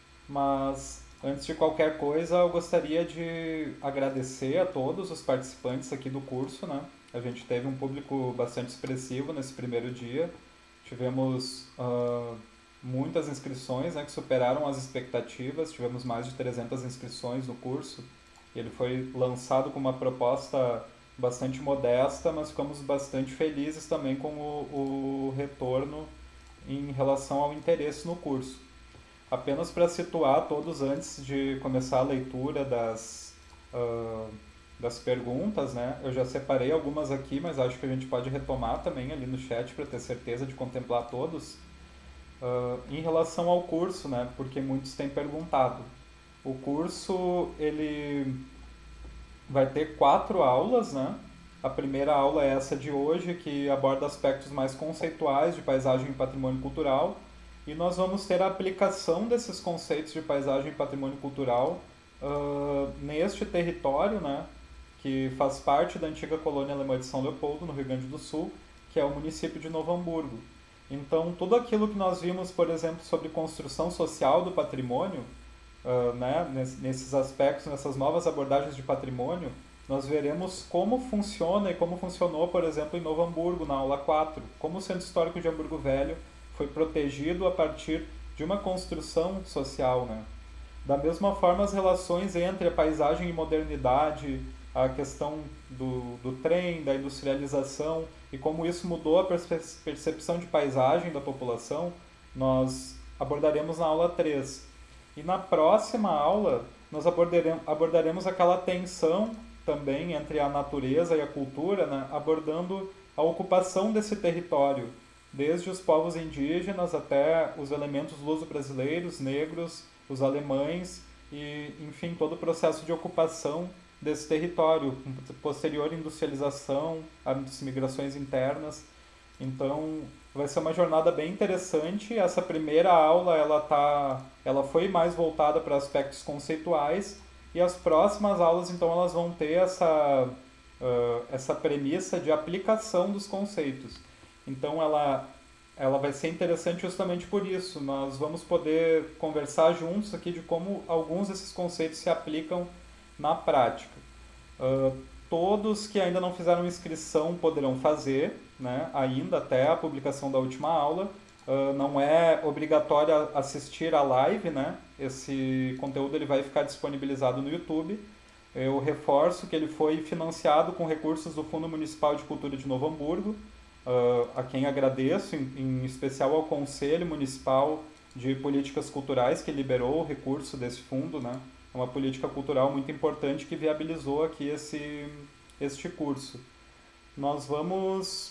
mas antes de qualquer coisa, eu gostaria de agradecer a todos os participantes aqui do curso, né? A gente teve um público bastante expressivo nesse primeiro dia. Tivemos uh, muitas inscrições, né, que superaram as expectativas. Tivemos mais de trezentas inscrições no curso. Ele foi lançado com uma proposta bastante modesta, mas ficamos bastante felizes também com o, o retorno em relação ao interesse no curso. Apenas para situar todos antes de começar a leitura das, uh, das perguntas, né? Eu já separei algumas aqui, mas acho que a gente pode retomar também ali no chat para ter certeza de contemplar todos. Uh, em relação ao curso, né? Porque muitos têm perguntado. O curso, ele vai ter quatro aulas, né? A primeira aula é essa de hoje, que aborda aspectos mais conceituais de paisagem e patrimônio cultural. E nós vamos ter a aplicação desses conceitos de paisagem e patrimônio cultural uh, neste território, né? Que faz parte da antiga colônia alemã de São Leopoldo, no Rio Grande do Sul, que é o município de Novo Hamburgo. Então, tudo aquilo que nós vimos, por exemplo, sobre construção social do patrimônio, Uh, né, nesses aspectos, nessas novas abordagens de patrimônio, nós veremos como funciona e como funcionou, por exemplo, em Novo Hamburgo, na aula quatro, como o Centro Histórico de Hamburgo Velho foi protegido a partir de uma construção social. Né? Da mesma forma, as relações entre a paisagem e modernidade, a questão do, do trem, da industrialização e como isso mudou a percepção de paisagem da população, nós abordaremos na aula três. E na próxima aula, nós abordaremos, abordaremos aquela tensão também entre a natureza e a cultura, né? Abordando a ocupação desse território, desde os povos indígenas até os elementos luso-brasileiros, negros, os alemães e, enfim, todo o processo de ocupação desse território, com posterior industrialização, as migrações internas. Então, vai ser uma jornada bem interessante. Essa primeira aula ela tá, ela foi mais voltada para aspectos conceituais e as próximas aulas então elas vão ter essa uh, essa premissa de aplicação dos conceitos. Então, ela ela vai ser interessante justamente por isso. Nós vamos poder conversar juntos aqui de como alguns desses conceitos se aplicam na prática. Uh, todos que ainda não fizeram inscrição poderão fazer, né, ainda até a publicação da última aula. Uh, não é obrigatório assistir a live, né? Esse conteúdo ele vai ficar disponibilizado no YouTube. Eu reforço que ele foi financiado com recursos do Fundo Municipal de Cultura de Novo Hamburgo, uh, a quem agradeço, em, em especial ao Conselho Municipal de Políticas Culturais, que liberou o recurso desse fundo, né? É uma política cultural muito importante que viabilizou aqui esse, este curso. Nós vamos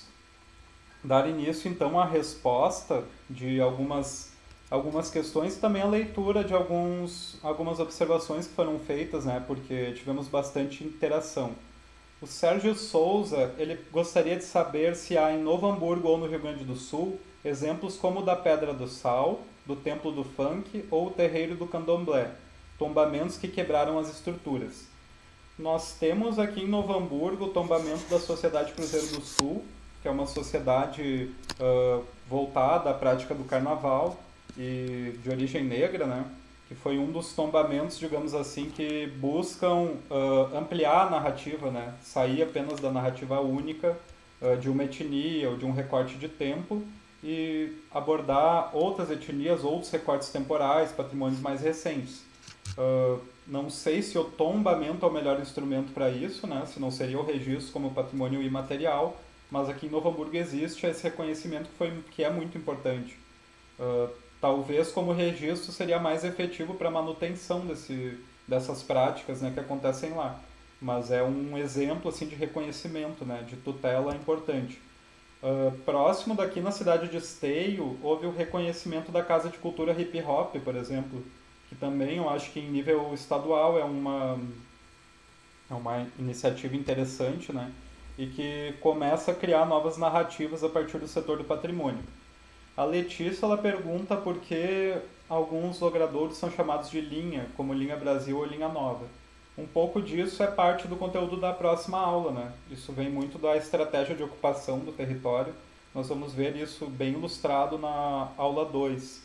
dar início então à resposta de algumas, algumas questões e também a leitura de alguns, algumas observações que foram feitas, né, porque tivemos bastante interação. O Sérgio Souza, ele gostaria de saber se há em Novo Hamburgo ou no Rio Grande do Sul exemplos como o da Pedra do Sal, do Templo do Funk ou o Terreiro do Candomblé, tombamentos que quebraram as estruturas. Nós temos aqui em Novo Hamburgo o tombamento da Sociedade Cruzeiro do Sul, que é uma sociedade uh, voltada à prática do carnaval e de origem negra, né? Que foi um dos tombamentos, digamos assim, que buscam uh, ampliar a narrativa, né? Sair apenas da narrativa única uh, de uma etnia ou de um recorte de tempo e abordar outras etnias, outros recortes temporais, patrimônios mais recentes. Uh, não sei se o tombamento é o melhor instrumento para isso, né? Se não seria o registro como patrimônio imaterial, mas aqui em Novo Hamburgo existe esse reconhecimento que, foi, que é muito importante. Uh, talvez como registro seria mais efetivo para a manutenção desse, dessas práticas, né, que acontecem lá. Mas é um exemplo assim, de reconhecimento, né, de tutela importante. Uh, próximo daqui na cidade de Esteio, houve o reconhecimento da Casa de Cultura Hip Hop, por exemplo, que também eu acho que em nível estadual é uma, é uma iniciativa interessante, né, e que começa a criar novas narrativas a partir do setor do patrimônio. A Letícia ela pergunta por que alguns logradouros são chamados de linha, como Linha Brasil ou Linha Nova. Um pouco disso é parte do conteúdo da próxima aula, né? Isso vem muito da estratégia de ocupação do território. Nós vamos ver isso bem ilustrado na aula dois.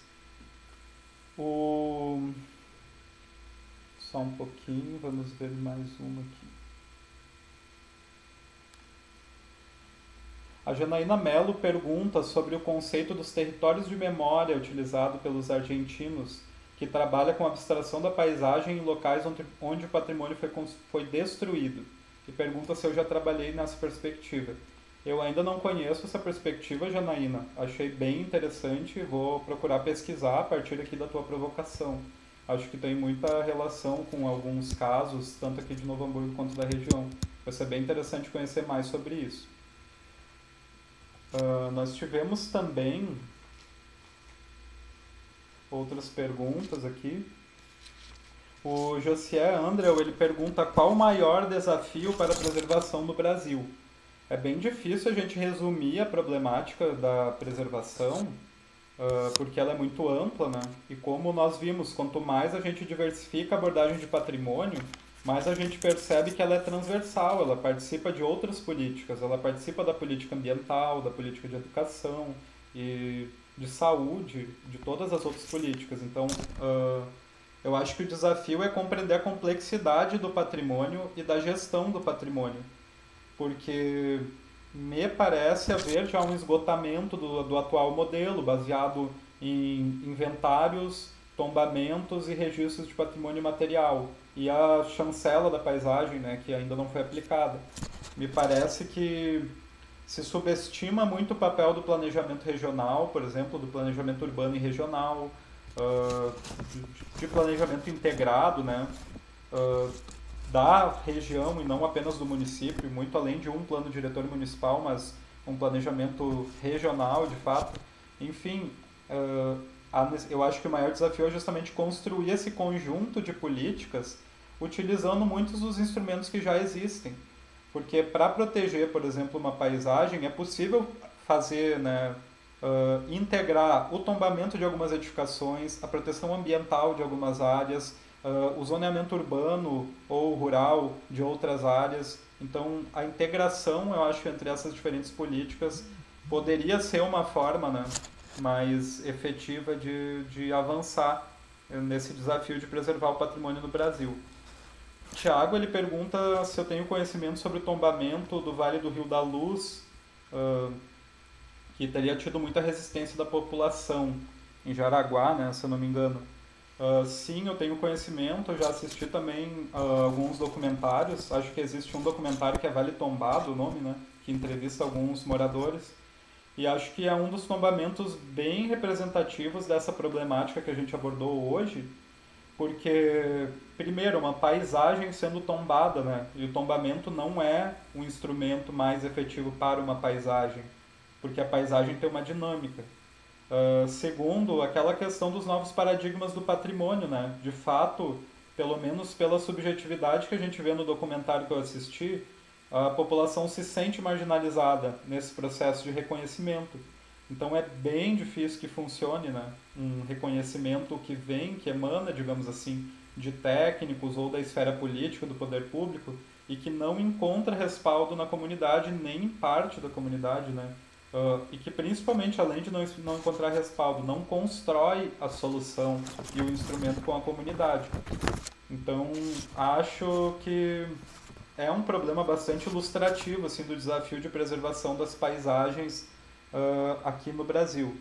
O... Só um pouquinho, vamos ver mais uma aqui. A Janaína Mello pergunta sobre o conceito dos territórios de memória utilizado pelos argentinos, que trabalha com a abstração da paisagem em locais onde, onde o patrimônio foi, foi destruído. E pergunta se eu já trabalhei nessa perspectiva. Eu ainda não conheço essa perspectiva, Janaína. Achei bem interessante e vou procurar pesquisar a partir aqui da tua provocação. Acho que tem muita relação com alguns casos, tanto aqui de Novo Hamburgo quanto da região. Vai ser bem interessante conhecer mais sobre isso. Uh, nós tivemos também outras perguntas aqui. O Josié Andrel, ele pergunta qual o maior desafio para a preservação no Brasil. É bem difícil a gente resumir a problemática da preservação, uh, porque ela é muito ampla, né? E como nós vimos, quanto mais a gente diversifica a abordagem de patrimônio, mais a gente percebe que ela é transversal, ela participa de outras políticas, ela participa da política ambiental, da política de educação e de saúde, de todas as outras políticas. Então, uh, eu acho que o desafio é compreender a complexidade do patrimônio e da gestão do patrimônio, porque me parece haver já um esgotamento do, do atual modelo, baseado em inventários, tombamentos e registros de patrimônio material, e a chancela da paisagem, né, que ainda não foi aplicada. Me parece que se subestima muito o papel do planejamento regional, por exemplo, do planejamento urbano e regional, uh, de, de planejamento integrado, né, uh, da região e não apenas do município, muito além de um plano diretor municipal, mas um planejamento regional, de fato. Enfim, uh, eu acho que o maior desafio é justamente construir esse conjunto de políticas utilizando muitos dos instrumentos que já existem. Porque para proteger, por exemplo, uma paisagem, é possível fazer, né, uh, integrar o tombamento de algumas edificações, a proteção ambiental de algumas áreas, uh, o zoneamento urbano ou rural de outras áreas. Então, a integração, eu acho, entre essas diferentes políticas poderia ser uma forma, né, mais efetiva de, de avançar nesse desafio de preservar o patrimônio no Brasil. Tiago, ele pergunta se eu tenho conhecimento sobre o tombamento do Vale do Rio da Luz, uh, que teria tido muita resistência da população em Jaraguá, né, se eu não me engano. Uh, sim, eu tenho conhecimento, eu já assisti também uh, alguns documentários, acho que existe um documentário que é Vale Tombado, o nome, né, que entrevista alguns moradores, e acho que é um dos tombamentos bem representativos dessa problemática que a gente abordou hoje, porque, primeiro, uma paisagem sendo tombada, né, e o tombamento não é um instrumento mais efetivo para uma paisagem, porque a paisagem tem uma dinâmica. Uh, segundo, aquela questão dos novos paradigmas do patrimônio, né? De fato, pelo menos pela subjetividade que a gente vê no documentário que eu assisti, a população se sente marginalizada nesse processo de reconhecimento. Então é bem difícil que funcione, né, um reconhecimento que vem, que emana, digamos assim, de técnicos ou da esfera política, do poder público, e que não encontra respaldo na comunidade, nem em parte da comunidade, né? Uh, e que principalmente, além de não, não encontrar respaldo, não constrói a solução e o instrumento com a comunidade. Então, acho que é um problema bastante ilustrativo assim, do desafio de preservação das paisagens uh, aqui no Brasil.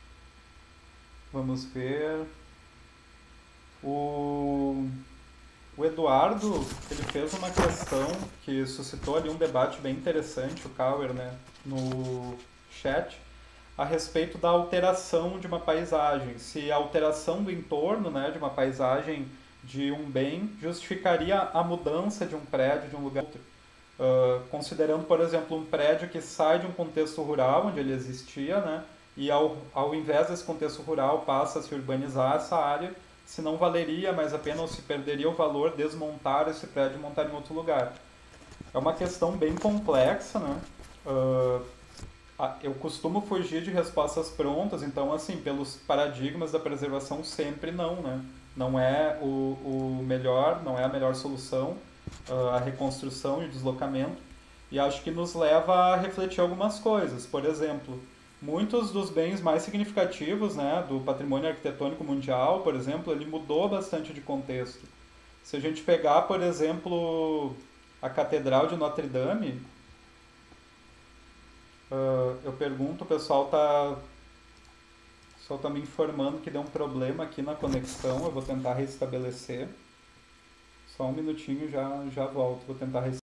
Vamos ver. O O Eduardo, ele fez uma questão que suscitou ali um debate bem interessante, o Cauer, né, no chat, a respeito da alteração de uma paisagem. Se a alteração do entorno, né, de uma paisagem de um bem justificaria a mudança de um prédio de um lugar a outro. Uh, considerando, por exemplo, um prédio que sai de um contexto rural, onde ele existia, né, e ao, ao invés desse contexto rural passa a se urbanizar essa área, se não valeria mais a pena ou se perderia o valor desmontar esse prédio e montar em outro lugar. É uma questão bem complexa, né? Uh, eu costumo fugir de respostas prontas, então, assim, pelos paradigmas da preservação, sempre não, né? Não é o, o melhor, não é a melhor solução, uh, a reconstrução e o deslocamento, e acho que nos leva a refletir algumas coisas. Por exemplo, muitos dos bens mais significativos, né, do patrimônio arquitetônico mundial, por exemplo, ele mudou bastante de contexto. Se a gente pegar, por exemplo, a Catedral de Notre Dame, uh, eu pergunto, o pessoal está o pessoal tá me informando que deu um problema aqui na conexão, eu vou tentar restabelecer. Só um minutinho, já, já volto, vou tentar restabelecer.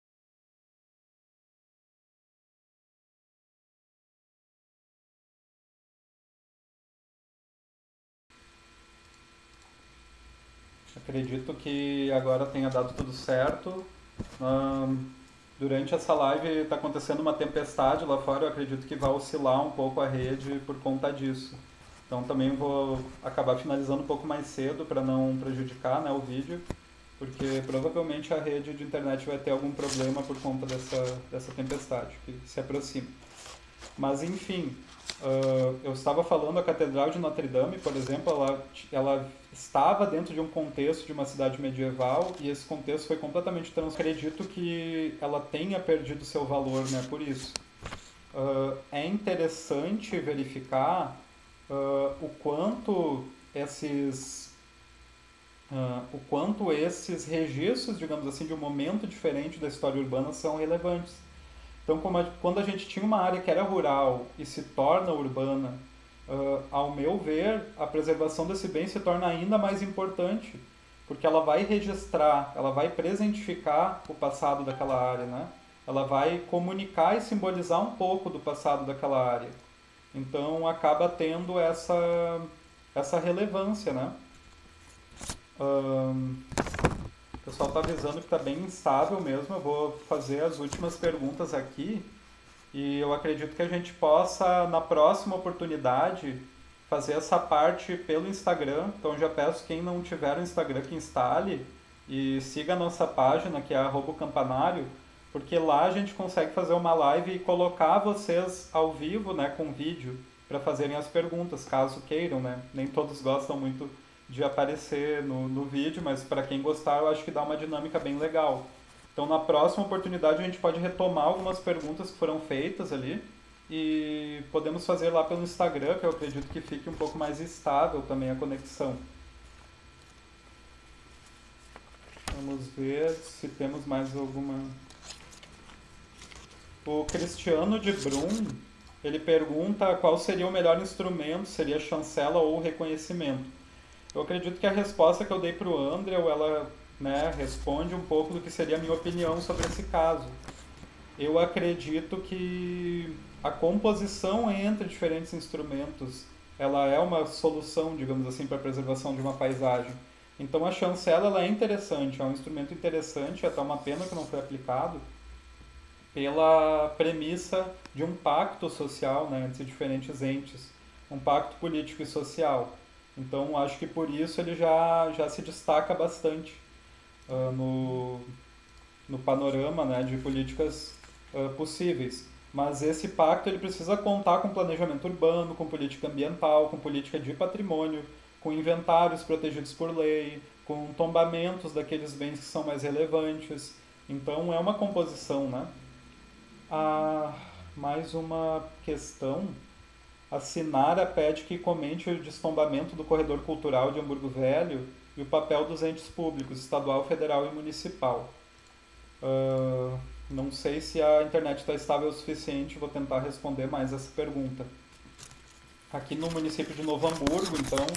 Acredito que agora tenha dado tudo certo. Um, durante essa live está acontecendo uma tempestade lá fora, eu acredito que vai oscilar um pouco a rede por conta disso. Então também vou acabar finalizando um pouco mais cedo para não prejudicar, né, o vídeo, porque provavelmente a rede de internet vai ter algum problema por conta dessa, dessa tempestade que se aproxima. Mas enfim, uh, eu estava falando, a Catedral de Notre Dame, por exemplo, ela, ela estava dentro de um contexto de uma cidade medieval e esse contexto foi completamente transformado. Acredito que ela tenha perdido seu valor, né, por isso. Uh, é interessante verificar uh, o quanto esses uh, o quanto esses registros, digamos assim, de um momento diferente da história urbana são relevantes. Então, como a, quando a gente tinha uma área que era rural e se torna urbana, uh, ao meu ver, a preservação desse bem se torna ainda mais importante, porque ela vai registrar, ela vai presentificar o passado daquela área, né? Ela vai comunicar e simbolizar um pouco do passado daquela área. Então, acaba tendo essa, essa relevância, né? Um, o pessoal está avisando que está bem instável mesmo. Eu vou fazer as últimas perguntas aqui e eu acredito que a gente possa, na próxima oportunidade, fazer essa parte pelo Instagram. Então já peço quem não tiver o Instagram que instale e siga a nossa página, que é arroba campanário, porque lá a gente consegue fazer uma live e colocar vocês ao vivo, né, com vídeo, para fazerem as perguntas, caso queiram, né? Nem todos gostam muito de aparecer no, no vídeo, mas para quem gostar, eu acho que dá uma dinâmica bem legal. Então, na próxima oportunidade, a gente pode retomar algumas perguntas que foram feitas ali e podemos fazer lá pelo Instagram, que eu acredito que fique um pouco mais estável também a conexão. Vamos ver se temos mais alguma... O Cristiano de Brum, ele pergunta qual seria o melhor instrumento, seria chancela ou reconhecimento. Eu acredito que a resposta que eu dei para o Andrew, ela, né, responde um pouco do que seria a minha opinião sobre esse caso. Eu acredito que a composição entre diferentes instrumentos, ela é uma solução, digamos assim, para a preservação de uma paisagem. Então a chancela, ela é interessante, é um instrumento interessante, é até uma pena que não foi aplicado, pela premissa de um pacto social, né, entre diferentes entes, um pacto político e social. Então, acho que por isso ele já, já se destaca bastante uh, no, no panorama, né, de políticas uh, possíveis. Mas esse pacto ele precisa contar com planejamento urbano, com política ambiental, com política de patrimônio, com inventários protegidos por lei, com tombamentos daqueles bens que são mais relevantes. Então, é uma composição, né? Ah, mais uma questão. A Sinara pede que comente o destombamento do corredor cultural de Hamburgo Velho e o papel dos entes públicos, estadual, federal e municipal. Uh, não sei se a internet está estável o suficiente, vou tentar responder mais essa pergunta. Aqui no município de Novo Hamburgo, então,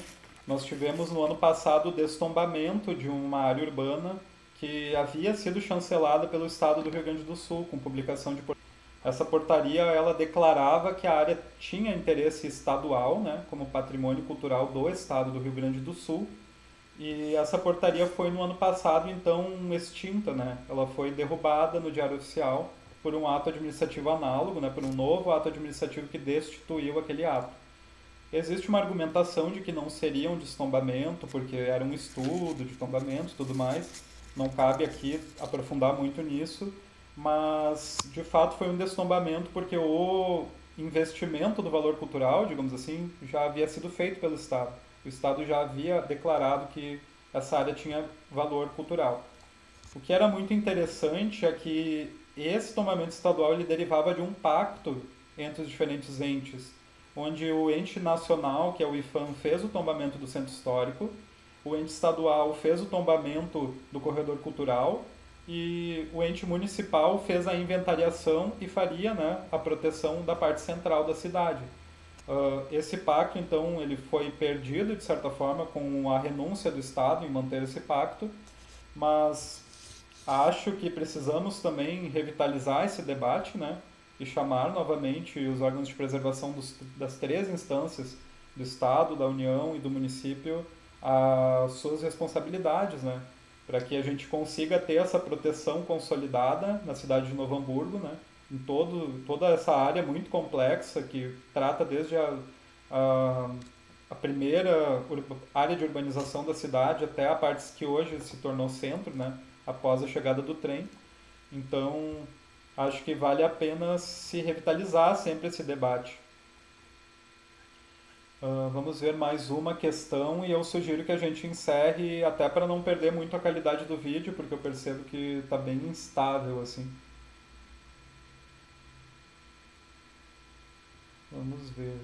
Nós tivemos no ano passado o destombamento de uma área urbana que havia sido chancelada pelo Estado do Rio Grande do Sul, com publicação de essa portaria. Ela declarava que a área tinha interesse estadual, né, como patrimônio cultural do Estado do Rio Grande do Sul, e essa portaria foi no ano passado, então, extinta, né? Ela foi derrubada no Diário Oficial por um ato administrativo análogo, né, por um novo ato administrativo que destituiu aquele ato. Existe uma argumentação de que não seria um destombamento, porque era um estudo de tombamento e tudo mais. Não cabe aqui aprofundar muito nisso, mas de fato foi um destombamento porque o investimento do valor cultural, digamos assim, já havia sido feito pelo Estado. O Estado já havia declarado que essa área tinha valor cultural. O que era muito interessante é que esse tombamento estadual ele derivava de um pacto entre os diferentes entes, onde o ente nacional, que é o IPHAN, fez o tombamento do centro histórico, o ente estadual fez o tombamento do corredor cultural e o ente municipal fez a inventariação e faria, né, a proteção da parte central da cidade. Uh, esse pacto, então, ele foi perdido, de certa forma, com a renúncia do Estado em manter esse pacto, mas acho que precisamos também revitalizar esse debate, né, e chamar novamente os órgãos de preservação dos, das três instâncias, do Estado, da União e do município, às suas responsabilidades, né, para que a gente consiga ter essa proteção consolidada na cidade de Novo Hamburgo, né, em todo, toda essa área muito complexa que trata desde a, a, a primeira área de urbanização da cidade até a parte que hoje se tornou centro, né, após a chegada do trem. Então, acho que vale a pena se revitalizar sempre esse debate. Uh, vamos ver mais uma questão e eu sugiro que a gente encerre até para não perder muito a qualidade do vídeo, porque eu percebo que está bem instável assim. Vamos ver.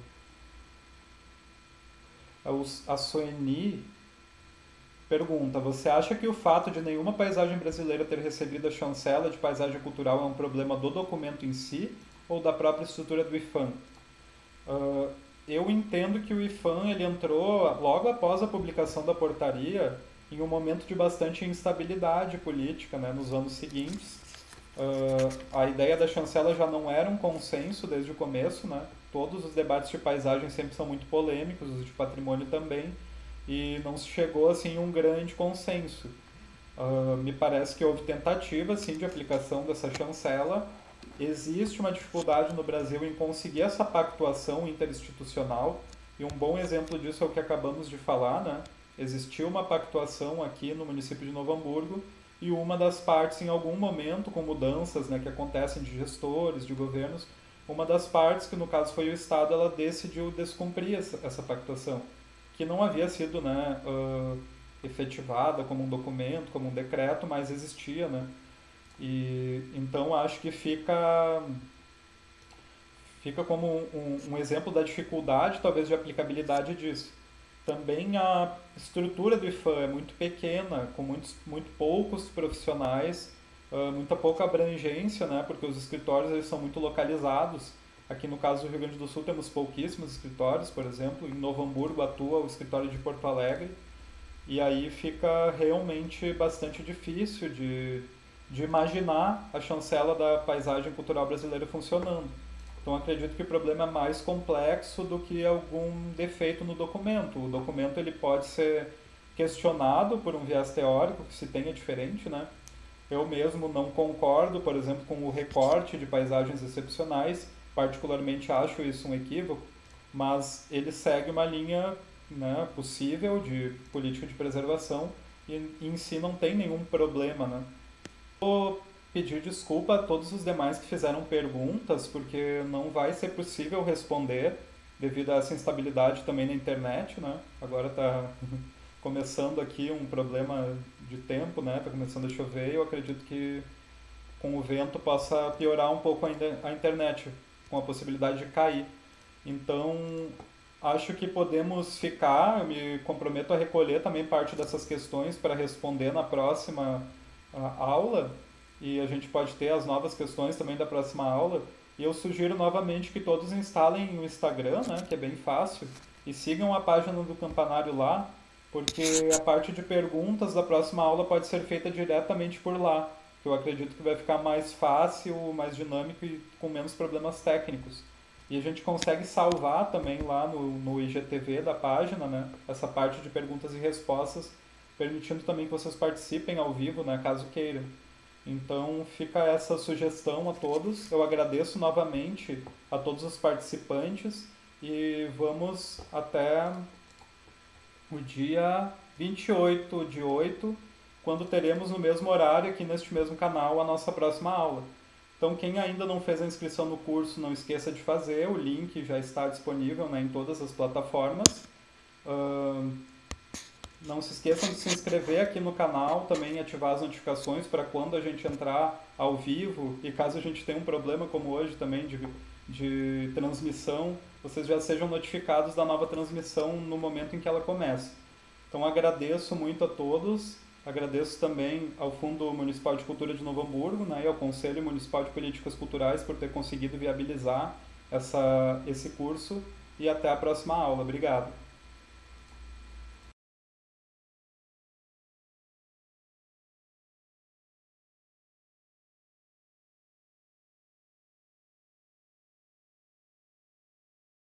A Soeni pergunta: você acha que o fato de nenhuma paisagem brasileira ter recebido a chancela de paisagem cultural é um problema do documento em si ou da própria estrutura do IPHAN? Uh, eu entendo que o IPHAN ele entrou logo após a publicação da portaria em um momento de bastante instabilidade política, né, nos anos seguintes. Uh, a ideia da chancela já não era um consenso desde o começo, né? Todos os debates de paisagem sempre são muito polêmicos, os de patrimônio também, e não se chegou assim a um grande consenso. Uh, me parece que houve tentativa sim, de aplicação dessa chancela. Existe uma dificuldade no Brasil em conseguir essa pactuação interinstitucional, e um bom exemplo disso é o que acabamos de falar, né? Existiu uma pactuação aqui no município de Novo Hamburgo, e uma das partes, em algum momento, com mudanças, né, que acontecem de gestores, de governos, uma das partes, que no caso foi o Estado, ela decidiu descumprir essa, essa pactuação, que não havia sido, né, uh, efetivada como um documento, como um decreto, mas existia, né? E então acho que fica fica como um, um, um exemplo da dificuldade, talvez, de aplicabilidade disso. Também a estrutura do IPHAN é muito pequena, com muitos, muito poucos profissionais, uh, muita pouca abrangência, né, porque os escritórios eles são muito localizados. Aqui no caso do Rio Grande do Sul temos pouquíssimos escritórios, por exemplo, em Novo Hamburgo atua o escritório de Porto Alegre, e aí fica realmente bastante difícil de, de imaginar a chancela da paisagem cultural brasileira funcionando. Então acredito que o problema é mais complexo do que algum defeito no documento. O documento ele pode ser questionado por um viés teórico que se tenha diferente, né? Eu mesmo não concordo, por exemplo, com o recorte de paisagens excepcionais, particularmente acho isso um equívoco, mas ele segue uma linha, né, possível de política de preservação e em si não tem nenhum problema, né? Vou pedir desculpa a todos os demais que fizeram perguntas, porque não vai ser possível responder devido a essa instabilidade também na internet, né? Agora está começando aqui um problema de tempo, né? Está começando a chover e eu acredito que com o vento possa piorar um pouco ainda a internet, com a possibilidade de cair. Então, acho que podemos ficar, eu me comprometo a recolher também parte dessas questões para responder na próxima uh, aula, e a gente pode ter as novas questões também da próxima aula, E eu sugiro novamente que todos instalem o Instagram, né, que é bem fácil, e sigam a página do Campanário lá, porque a parte de perguntas da próxima aula pode ser feita diretamente por lá, que eu acredito que vai ficar mais fácil, mais dinâmico e com menos problemas técnicos. E a gente consegue salvar também lá no, no I G T V da página, né, essa parte de perguntas e respostas, permitindo também que vocês participem ao vivo, né, caso queiram. Então fica essa sugestão a todos. Eu agradeço novamente a todos os participantes e vamos até o dia vinte e oito de oito, quando teremos no mesmo horário aqui neste mesmo canal a nossa próxima aula. Então quem ainda não fez a inscrição no curso, não esqueça de fazer, o link já está disponível, né, em todas as plataformas. Uh, não se esqueçam de se inscrever aqui no canal, também ativar as notificações para quando a gente entrar ao vivo e caso a gente tenha um problema como hoje também de, de transmissão, vocês já sejam notificados da nova transmissão no momento em que ela começa. Então agradeço muito a todos, agradeço também ao Fundo Municipal de Cultura de Novo Hamburgo, né, e ao Conselho Municipal de Políticas Culturais por ter conseguido viabilizar essa, esse curso e até a próxima aula. Obrigado.